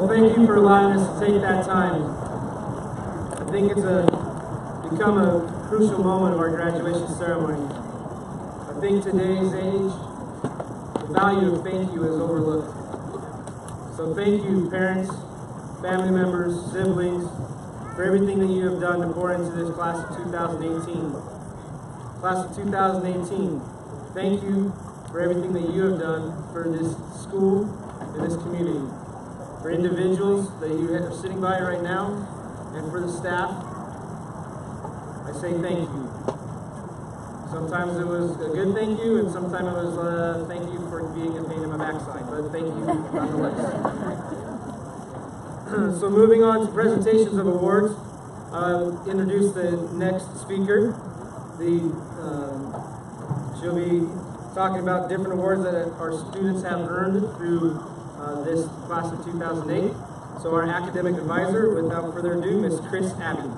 Well, thank you for allowing us to take that time. I think it's become a crucial moment of our graduation ceremony. I think today's age, the value of thank you is overlooked. So thank you, parents, family members, siblings, for everything that you have done to pour into this class of 2018. Class of 2018, thank you for everything that you have done for this school and this community. For individuals that you are sitting by right now, and for the staff, I say thank you. Sometimes it was a good thank you, and sometimes it was thank you for being a pain in my backside, but thank you nonetheless. So moving on to presentations of awards, I'll introduce the next speaker. She'll be talking about different awards that our students have earned through this class of 2008. So our academic advisor, without further ado, Ms. Chris Abbey.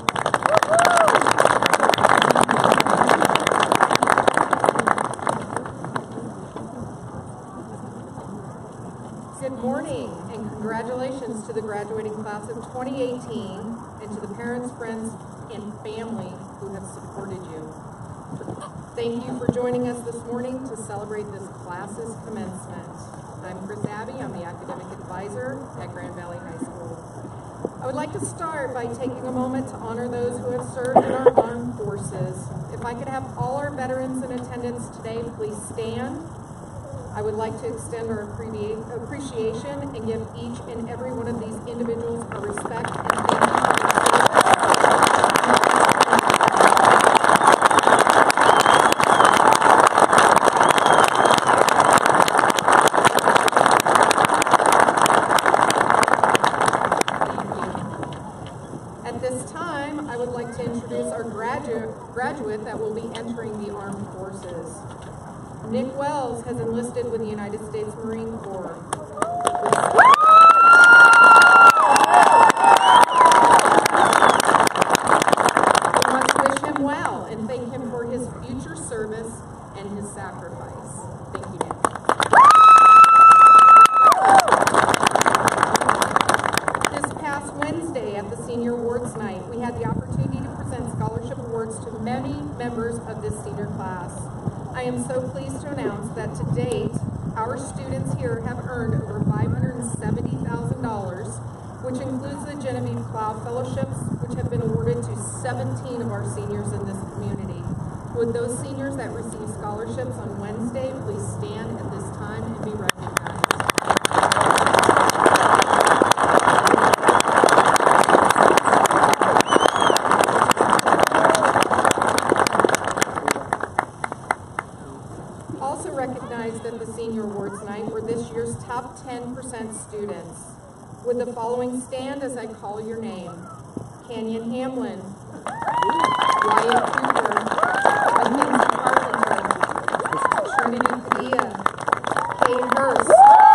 Good morning and congratulations to the graduating class of 2018 and to the parents, friends, and family who have supported you. Thank you for joining us this morning to celebrate this class's commencement. I'm Chris Abbey. I'm the academic advisor at Grand Valley High School. I would like to start by taking a moment to honor those who have served in our armed forces. If I could have all our veterans in attendance today, please stand. I would like to extend our appreciation and give each and every one of these individuals our respect and thank you. At this time, I would like to introduce our graduate that will be entering the armed forces. Nick Wells has enlisted with the United States Marine Corps. We must wish him well and thank him for his future service and his sacrifice. Thank you, Nick. This past Wednesday at the Senior Awards Night, we had the opportunity to present scholarship awards to many members of this senior class. I am so pleased to announce that to date, our students here have earned over $570,000, which includes the Genevieve Cloud Fellowships, which have been awarded to 17 of our seniors in this community. Would those seniors that receive scholarships on Wednesday please stand at this time and be recognized? Also recognized at the Senior Awards Night were this year's top 10% students. Would the following stand as I call your name? Canyon Hamlin, Wyatt Cooper, Mackenzie Carpenter, Trinity Padilla, Kay Hurst,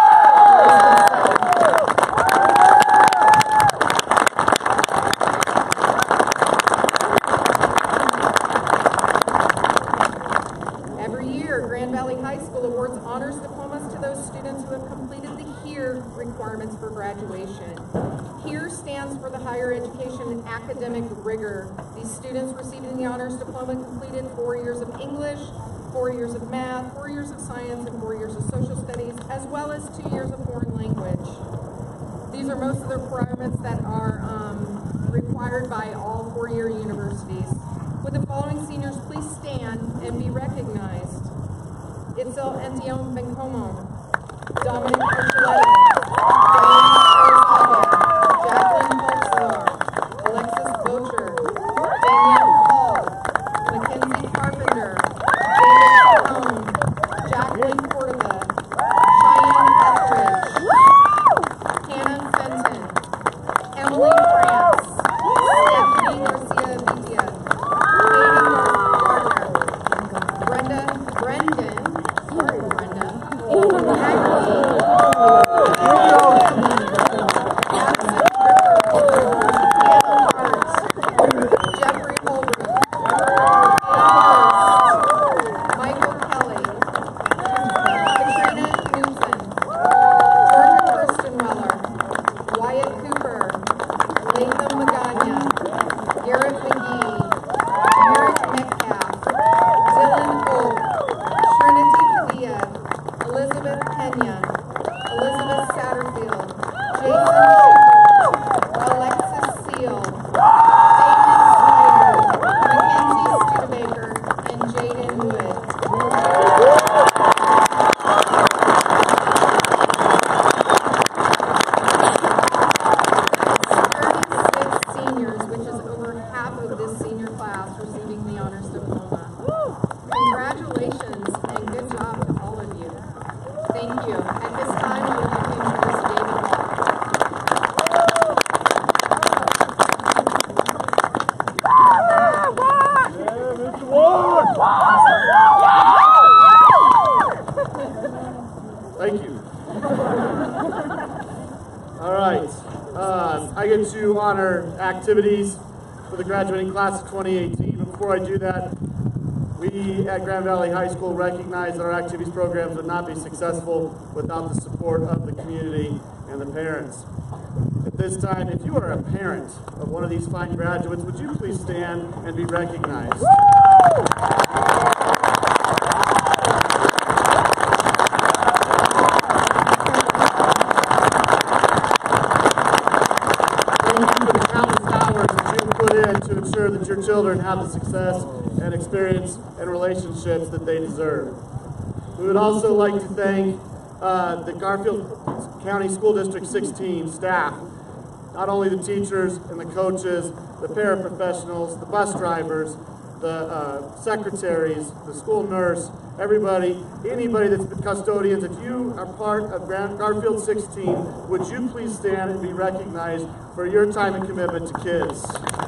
Every year, Grand Valley High School awards honors diplomas to those students who have completed the HERE requirements for graduation. HERE stands for the Higher Education and Academic Rigor. These students receiving the honors diploma completed 4 years of English, 4 years of math, 4 years of science, and 4 years of social studies, as well as 2 years of foreign language. These are most of the requirements that are required by all four-year universities. Would the following seniors please stand and be recognized? Itzel Entione Bencomo, Dominic Archuleta, Jacqueline Holtzler, Alexis Bocher, Danielle Hall, Mackenzie Carpenter, David Stone, Jacqueline Cordova, Cheyenne Etheridge, Hannah Fenton, Emily France, Stephanie Garcia Vitia, Katie Gardner, Brenda, All right. I get to honor activities for the graduating class of 2018. Before I do that, we at Grand Valley High School recognize that our activities programs would not be successful without the support of the community and the parents. At this time, if you are a parent of one of these fine graduates, would you please stand and be recognized? To ensure that your children have the success and experience and relationships that they deserve. We would also like to thank the Garfield County School District 16 staff, not only the teachers and the coaches, the paraprofessionals, the bus drivers, the secretaries, the school nurse, everybody, anybody that's the custodians. If you are part of Garfield 16, would you please stand and be recognized for your time and commitment to kids?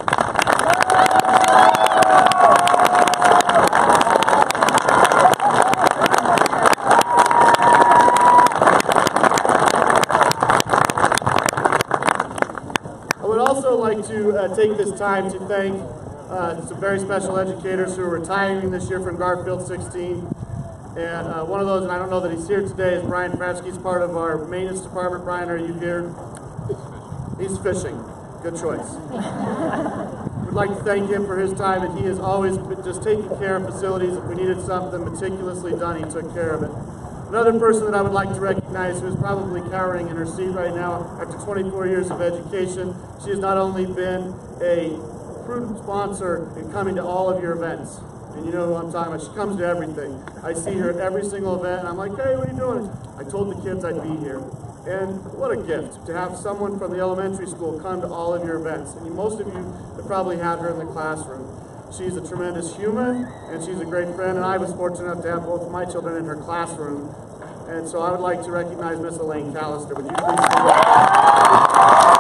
I would also like to take this time to thank some very special educators who are retiring this year from Garfield 16. And one of those, and I don't know that he's here today, is Brian Pratsky. He's part of our maintenance department. Brian, are you here? He's fishing. Good choice. We'd like to thank him for his time, and he has always been just taking care of facilities. If we needed something meticulously done, he took care of it. Another person that I would like to recognize, who is probably cowering in her seat right now after 24 years of education, she has not only been a prudent sponsor in coming to all of your events, and you know who I'm talking about. She comes to everything. I see her at every single event, and I'm like, hey, what are you doing? I told the kids I'd be here. And what a gift to have someone from the elementary school come to all of your events. And most of you have probably had her in the classroom. She's a tremendous human, and she's a great friend, and I was fortunate enough to have both of my children in her classroom. And so I would like to recognize Miss Elaine Callister. Would you please stand up?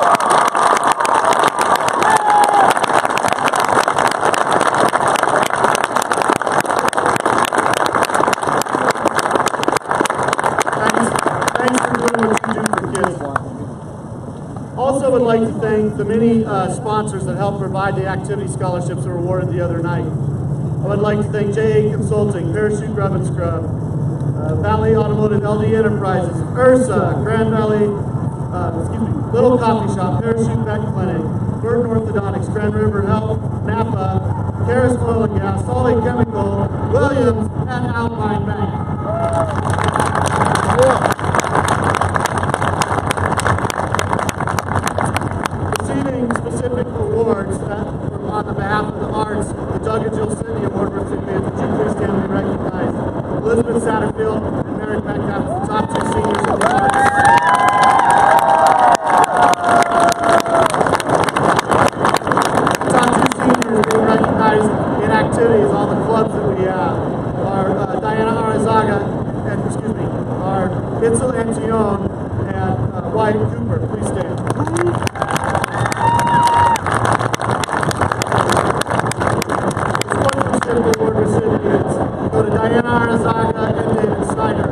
Also would like to thank the many sponsors that helped provide the activity scholarships that were awarded the other night. I would like to thank JA Consulting, Parachute Grub and Scrub, Valley Automotive, LD Enterprises, URSA, Grand Valley, Little Coffee Shop, Parachute Vet Clinic, Burton Orthodontics, Grand River Health, Napa, Harris Oil and Gas, Salt Lake Chemical, Williams, and Alpine Bank. Specific awards on the behalf of the arts, the Doug and Jill Sidney Award recipients, would you please stand and be recognized? Elizabeth Satterfield and Merrick Metcalf, the top two seniors of the arts. The top two seniors being recognized in activities, all the clubs that we have, are Diana Arizaga, and our Itzel Antillon and Wyatt Cooper. Please stand. Award recipients go to Diana Arizaga and David Snyder.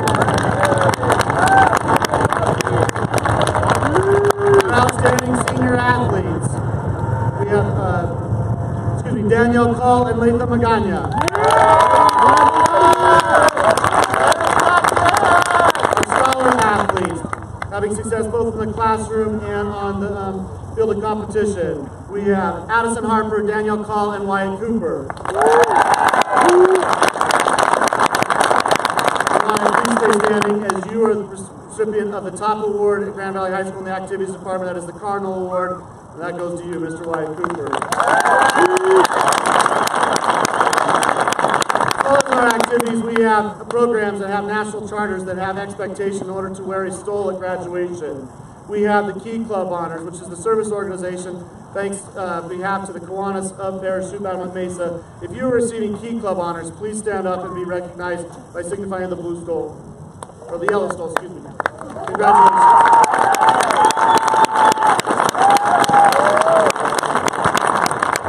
Our outstanding senior athletes, we have Danielle Call and Letha Magana. Our scholar athletes, having success both in the classroom and on the field of competition. We have Addison Harper, Danielle Call, and Wyatt Cooper. Please stay standing as you are the recipient of the top award at Grand Valley High School in the Activities Department. That is the Cardinal Award, and that goes to you, Mr. Wyatt Cooper. As well as our activities, we have programs that have national charters that have expectation in order to wear a stole at graduation. We have the Key Club Honors, which is the service organization, thanks on behalf to the Kiwanis of Parachute Mountain Mesa. If you are receiving Key Club Honors, please stand up and be recognized by signifying the blue stole, or the yellow stole, excuse me. Congratulations.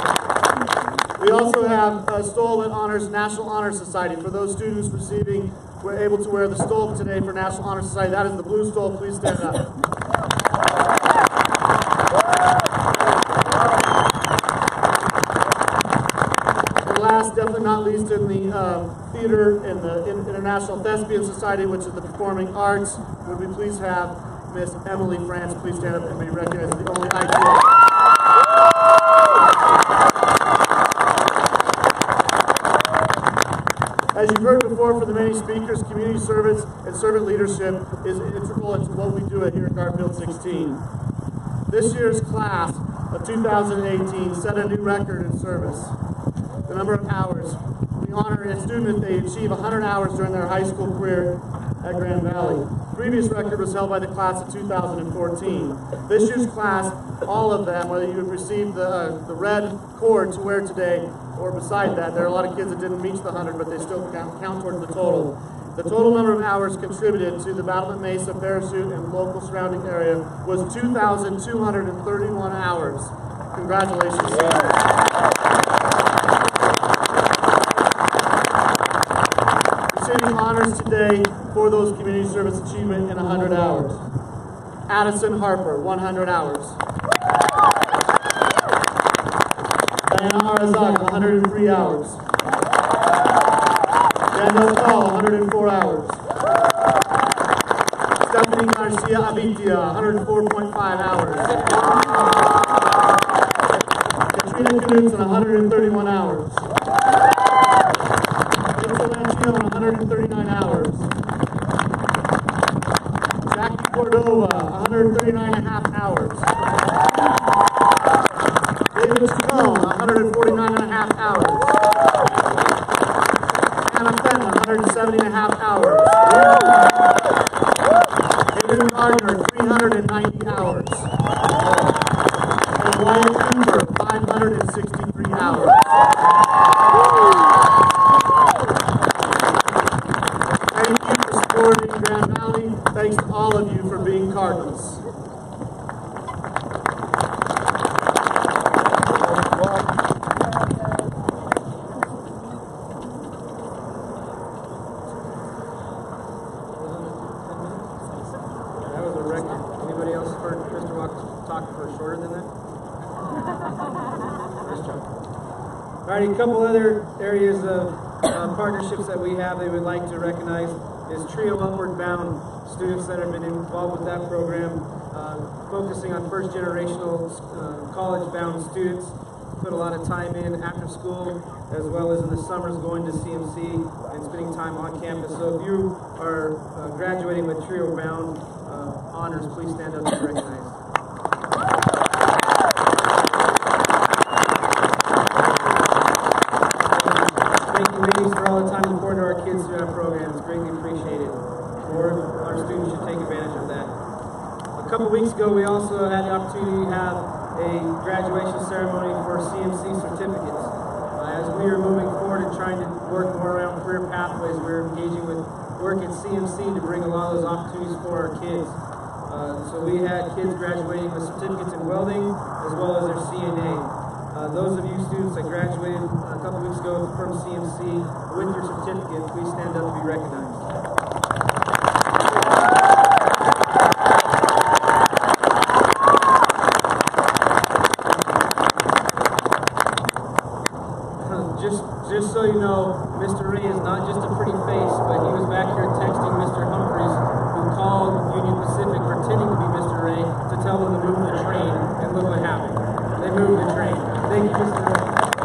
We also have a stole that honors National Honor Society for those students receiving were able to wear the stole today for National Honor Society. That is the blue stole. Please stand up. And last, definitely not least, in the theater and the International Thespian Society, which is the performing arts, would we please have Miss Emily France please stand up and be recognized as the only ITO. As you've heard before from the many speakers, community service and servant leadership is integral into what we do here at Garfield 16. This year's class of 2018 set a new record in service. The number of hours. We honor a student if they achieve 100 hours during their high school career at Grand Valley. The previous record was held by the class of 2014. This year's class, all of them, whether you have received the red cord to wear today or beside that, there are a lot of kids that didn't reach the 100, but they still count towards the total. The total number of hours contributed to the Battlement Mesa, Parachute, and local surrounding area was 2,231 hours. Congratulations. Receiving honors today for those community service achievement in 100 hours. Addison Harper, 100 hours. Diana Arazaga, 103 hours. Daniel Paul, 104 hours. Stephanie Garcia Abitia, 104.5 hours. Katrina Knudsen, 131 hours. Rachel Lanchino, 139 hours. Jackie Cordova, 139.5 hours. David Chacon, 149.5 hours. Anna Fenton, 170.5 hours. David Gardner, 390 hours. And Wyatt Cooper, 563 hours. Thank you for supporting Grand Valley. Thanks to all of you for being Cardinals. Alrighty, a couple other areas of partnerships that we have they would like to recognize is Trio Upward Bound students that have been involved with that program, focusing on first generational college-bound students. Put a lot of time in after school as well as in the summers going to CMC and spending time on campus. So if you are graduating with Trio Bound honors, please stand up and be recognized. For all the time you pour into our kids through our program. It's greatly appreciated. More of our students should take advantage of that. A couple weeks ago, we also had the opportunity to have a graduation ceremony for CMC certificates. As we are moving forward and trying to work more around career pathways, we're engaging with work at CMC to bring a lot of those opportunities for our kids. So we had kids graduating with certificates in welding as well as their CNA. Those of you students that graduated a couple weeks ago from CMC with your certificate, please stand up to be recognized. Just so you know, Mr. Ray is not just a pretty face, but he was back here texting Mr. Humphreys, who called Union Pacific pretending to be Mr. Ray to tell them to move the train, and look what happened. They moved the train. Thank you, Mr. Ray.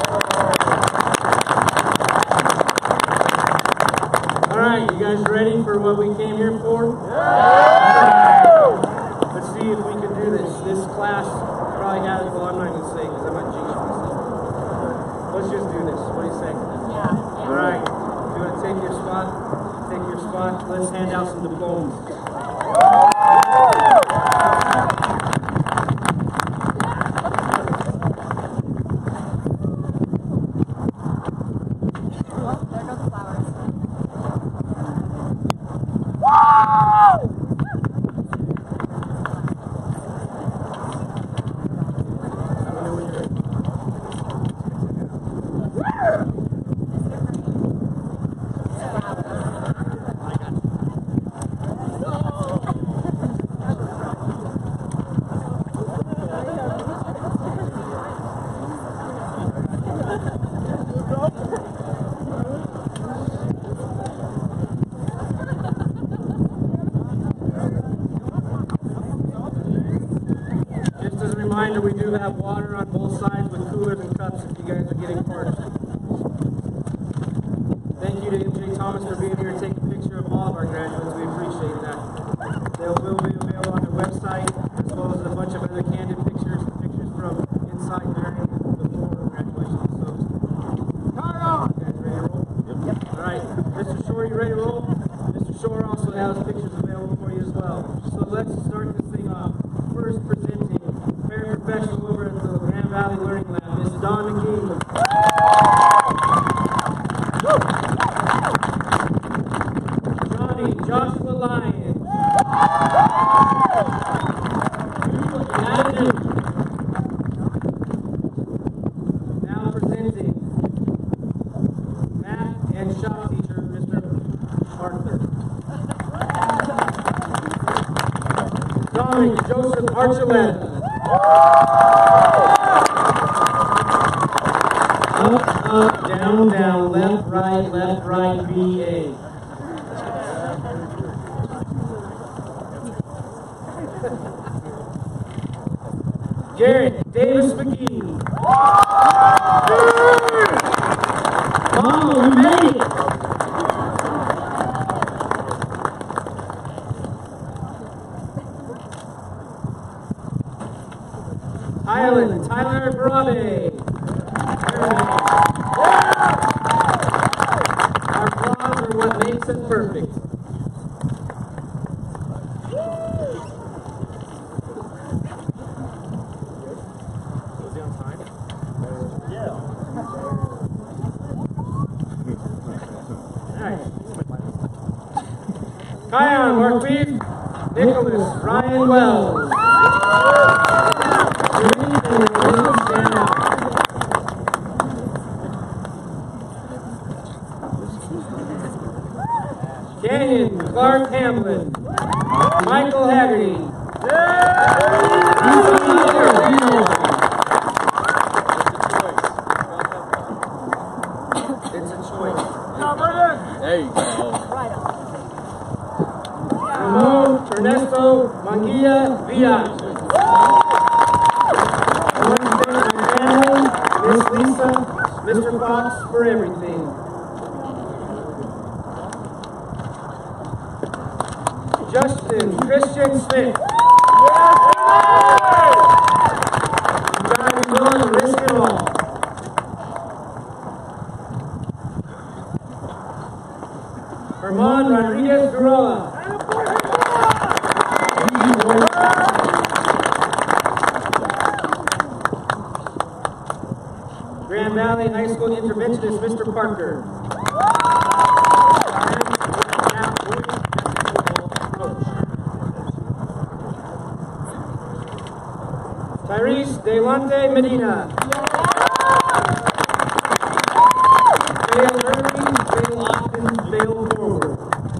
All right, you guys ready for what we came here for? Yeah! Let's see if we can do this. This class probably has, well, I'm not going to say because I might jinx myself. Let's just do this. What do you say? Yeah. All right. You want to take your spot? Take your spot. Let's hand out some diplomas. I reminder, we do have water on both sides with coolers and cups if you guys are getting parched. Thank you to MJ Thomas for being here and taking a picture of all of our graduates. We appreciate that. They will be available on the website, as well as a bunch of other candid pictures from inside during and before graduation. So, come on! You guys ready to roll? Yep. All right. Mr. Shore, you ready to roll? Mr. Shore also has pictures available for you as well. So let's start this thing off. First presenting paraprofessional over at the Grand Valley Learning Lab, Ms. Dawn McGee. Joshua Lyons. Now presenting math and shop teacher, Mr. Arthur. Dominic Joseph Archuleta. Up, down, down, left, right, BA. Garrett Davis McGee. Mama, we made it. Highland Tyler Barabe. Our flaws are what makes us perfect. Kion Marquise Nicholas Ryan Wells. Canyon Clark Hamlin. Michael Haggerty. It's a choice. There you go. Ernesto Manguilla Villas. Miss Lisa, Mr. Fox for everything. Justin Christian Smith. You guys are willing to risk it all. Herman Rodriguez Durola. Grand Valley High School interventionist, Mr. Parker. Tyrese Delante Medina. Fail early, fail often, fail forward.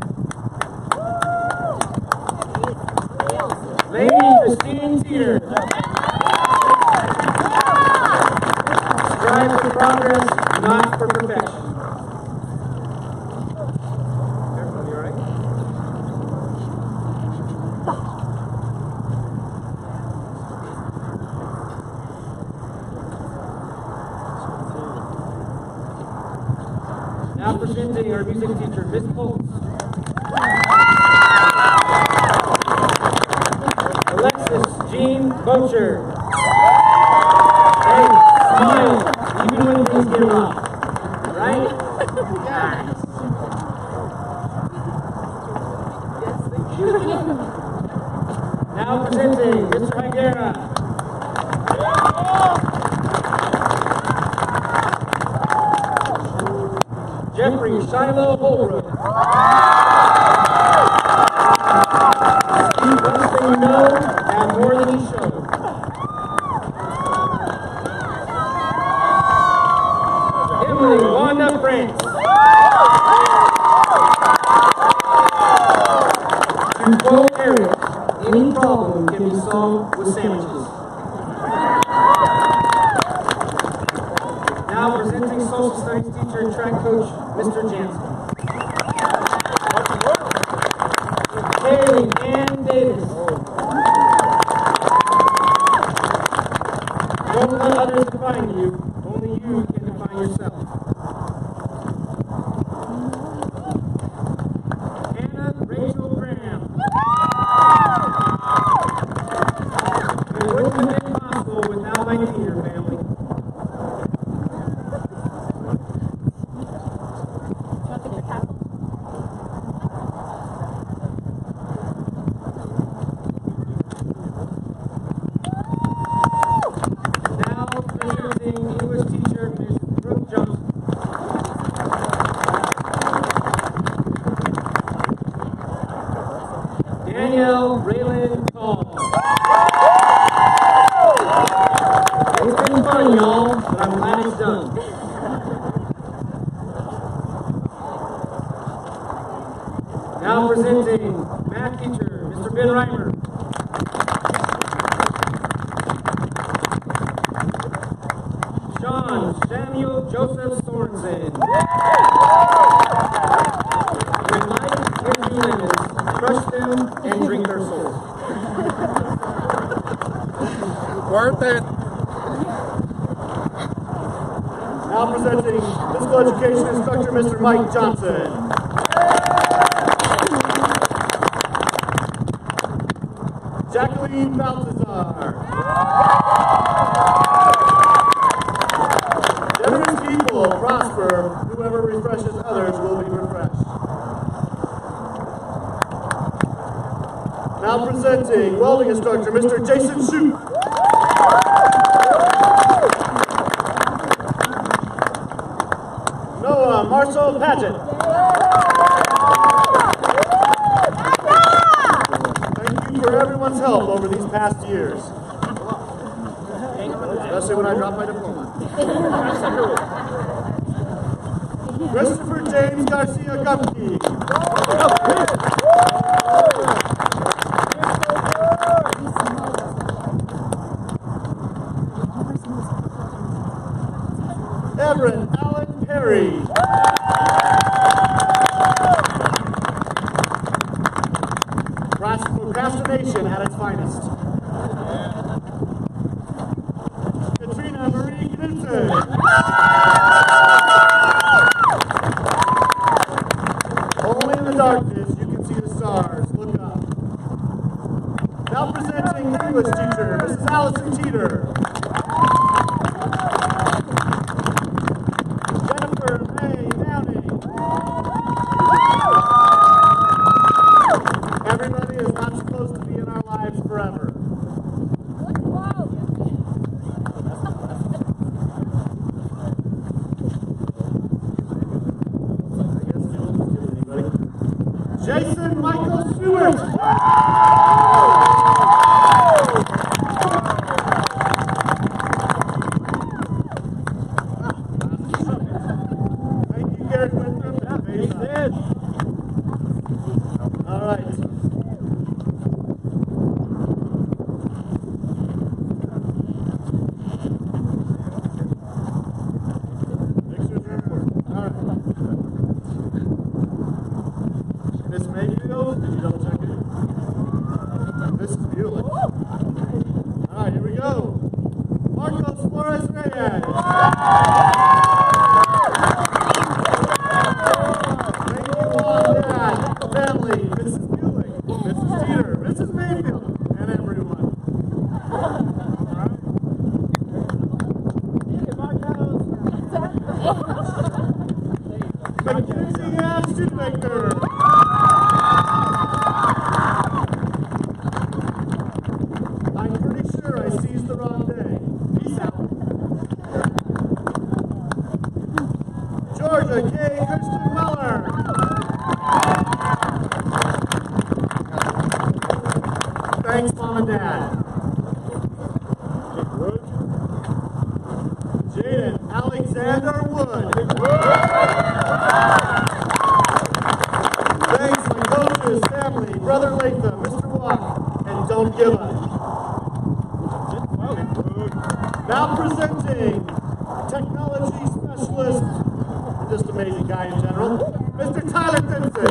Lady Christine Teeter. Strive for progress, not for perfection. Everybody all right? Now presenting our music teacher, Miss Holtz. Alexis Jean Bocher. Hey, smile, even when things get rough. Right? Nice. Now presenting Mr. Higuera. Jeffrey Shiloh Holbrook. One thing you know, have more than you show. Emily Wanda France. To quote Eric, any problem can be solved with sandwiches. Now presenting social studies teacher and track coach, Mr. Jansen. Haley Ann Davis. Don't let others define you. Only you can define yourself. Hannah Rachel Graham. It wouldn't have been possible without my teacher family. Now presenting English teacher Ms. Brooke Johnson. Danielle Raylan Tall. It's been fun, y'all, but I'm glad it's done. Now presenting math teacher Mr. Ben Reimer. Sean Samuel Joseph Sorensen. When life gives you lemons, crush them and drink their souls. Worth it. Now presenting physical education instructor Mr. Mike Johnson. Jacqueline Balthazar. Generous people prosper. Whoever refreshes others will be refreshed. Now presenting welding instructor Mr. Jason Shute. Noah Marshall Paget. Thank you for everyone's help over these past years. Especially when I dropped my diploma. Christopher James Garcia Gupke. Everett Allen Perry. Procrastination at its finest. Katrina Marie Knudsen. Only in the darkness you can see the stars. Look up. Now presenting English teacher, Mrs. Allison Teeter. Jennifer May Downing. Everybody is not supposed to be in our lives forever. Jason Michael Stewart. Thank you, Garrett Winthrop. All right. Pictures report. All right. Miss Mayfield, did you double check it? Miss Bueller. All right, here we go. Marcos Flores Reyes. Thank you all, Dad, family, Mrs. Bueller, Mrs. Teeter, Mrs. Mayfield, and everyone. All right. Mackenzie and Shoemaker. I'm pretty sure I seized the wrong day. Peace out. Georgia K. Christian Weller. Thanks, Mom and Dad. Jaden Alexander Wood. Thanks, my coaches, family, Brother Latham, Mr. Watt, and don't give up. Now presenting technology specialist, and just amazing guy in general, Mr. Tyler Simpson.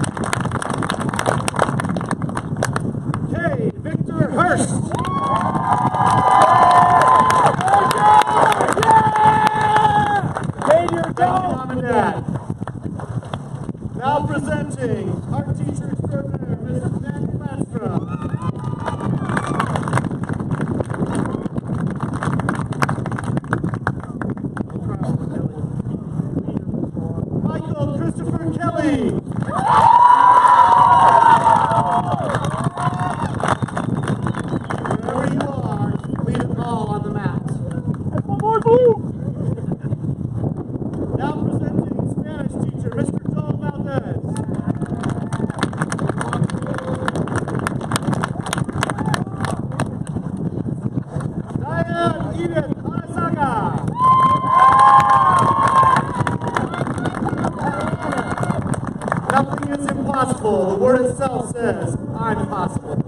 K. Victor Hurst. possible. The word itself says, I'm possible.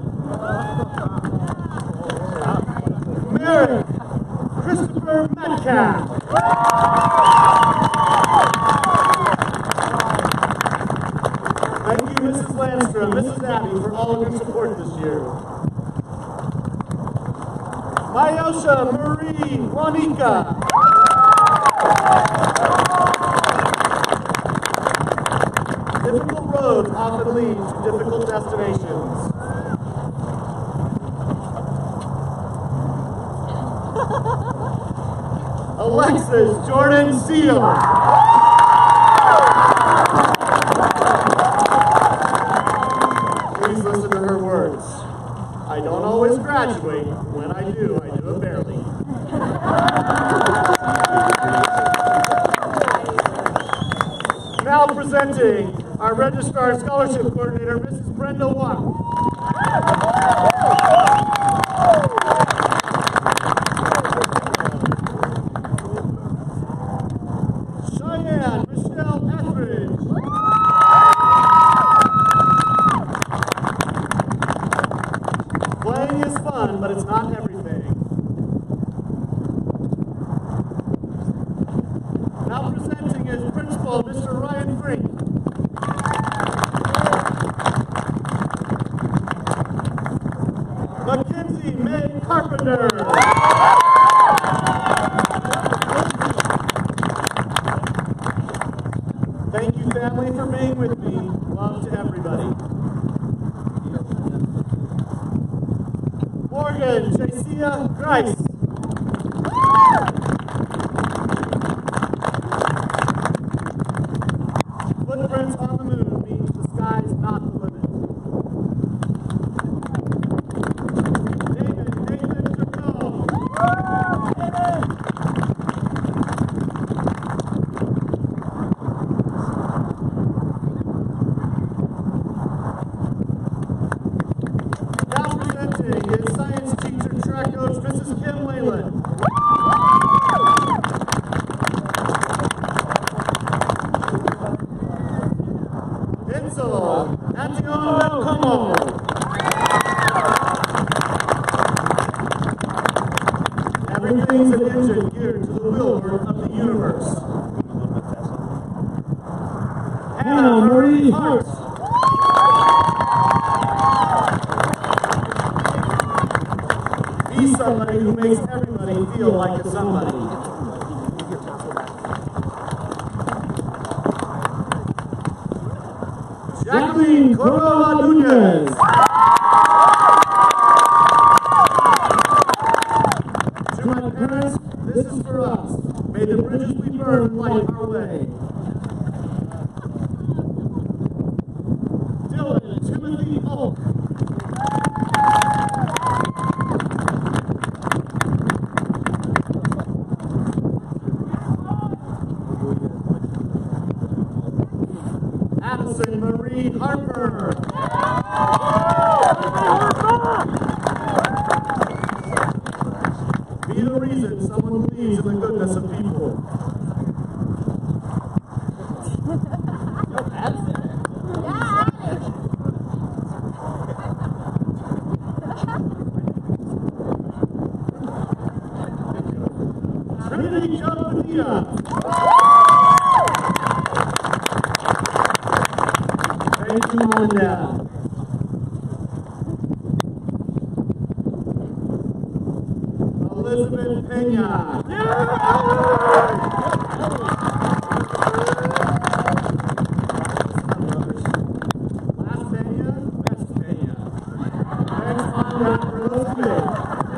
Merrick Christopher Metcalf. Thank you, Mrs. Landstrom, Mrs. Abbey, for all of your support this year. Mayosha Marie Juanica. Difficult roads often lead to difficult destinations. Alexis Jordan Seal. Please listen to her words. I don't always graduate. When I do it barely. Now presenting our Registrar Scholarship Coordinator, Mrs. Brenda Watt. Cheyenne Michelle Etheridge. Playing is fun, but it's not everything. Now presenting is Principal Mr. Ryan Frink. Mackenzie May Carpenter. Thank you, family, for being with me. Love to everybody. Morgan Jacia Grice. Footprints on the moon means the sky's not the limit. Nathan Jerome. Now presenting is science teacher track coach Mrs. Kim Leyland. Enzo Antiono Como. Everything's an engine geared to the wheelwork of the universe. Hannah Marie Hart. Be somebody who makes everybody feel like a somebody. Jacqueline Corolla Nunez. To my parents, this is for us. May the bridges we burn light our way. Dylan Timothy Oak. Addison Marie Harper. Be the reason someone believes in the goodness of people. Trinity John. Thank you, Mom and Dad. Elizabeth Pena. Last Pena, best Pena. Thanks, Mom and Dad, for those kids.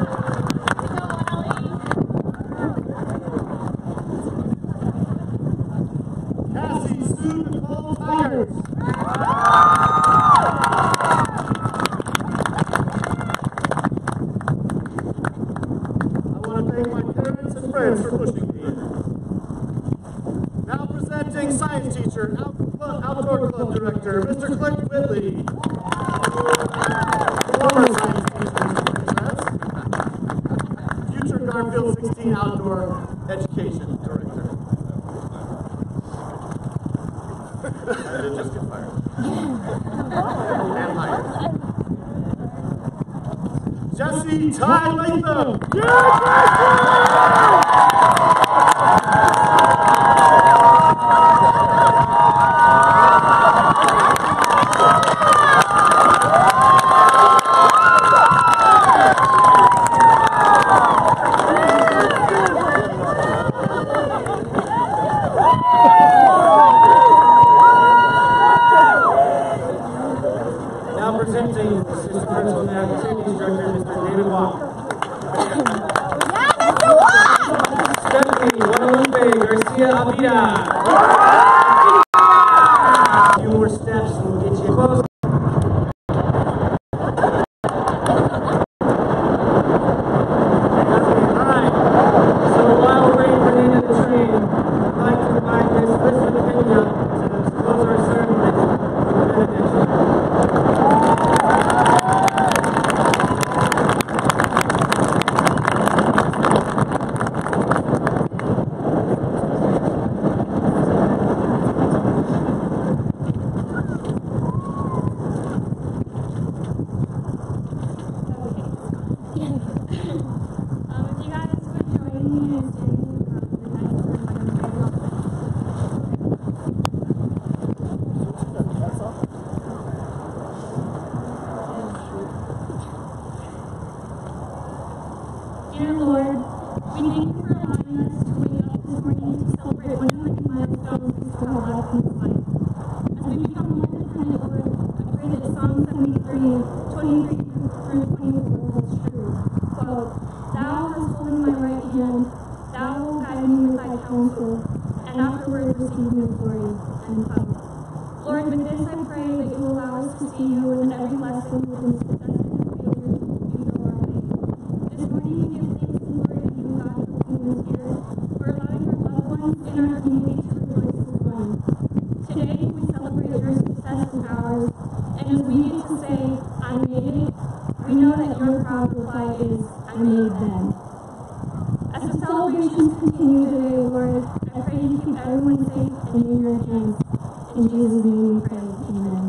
Cassie Sue Nicole Tigers. I want to thank my parents and friends for pushing me. Jesse Ty Latham. Now presenting Assistant Principal and Activities Director, Mr. David Walker. Stephanie Guadalupe Garcia Avila. A few more steps and we'll get you close. Alright, so while we're waiting for the end of the train, I'd like to invite Ms. Elizabeth Pena to close our ceremony with benediction. If you guys would join me in standing across the next Dear Lord, we thank you for allowing us to wake up this morning to celebrate one of the milestones we still have left in this life. As we become more dependent, Lord, I pray that Psalm 73, 23 through 24 holds true. Quote, Thou hast holding my right hand, thou wilt guide me with thy counsel, and afterward receive me glory. End quote. Lord, with this I pray that you will allow us to see you in every lesson within success and failure you go our way. This morning we give thanks and glory to you, God, for being this spirit, for allowing our loved ones in our community to rejoice as one. Today we celebrate your success and ours, and as we get to say, I made it, we know that your proud reply is, I made them. As the celebrations continue today, Lord, I pray you keep everyone safe and in your hands. In Jesus' name we pray. Amen.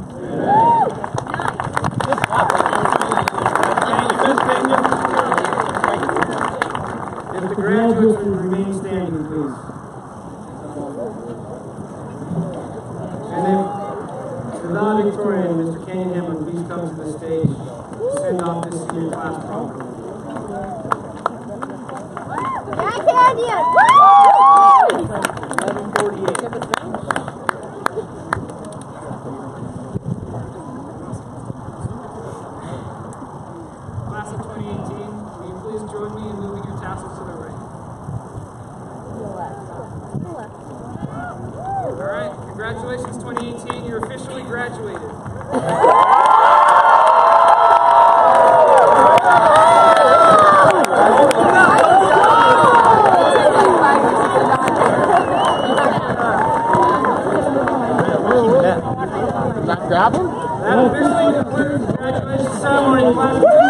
If the graduates would remain standing, please. And if the valedictorian, Mr. Cunningham, would please come to the stage to send off this senior class program. Class of 2018, will you please join me in moving your tassels to the right? All right, congratulations 2018, you're officially graduated. Grab him? That officially concludes the graduation ceremony.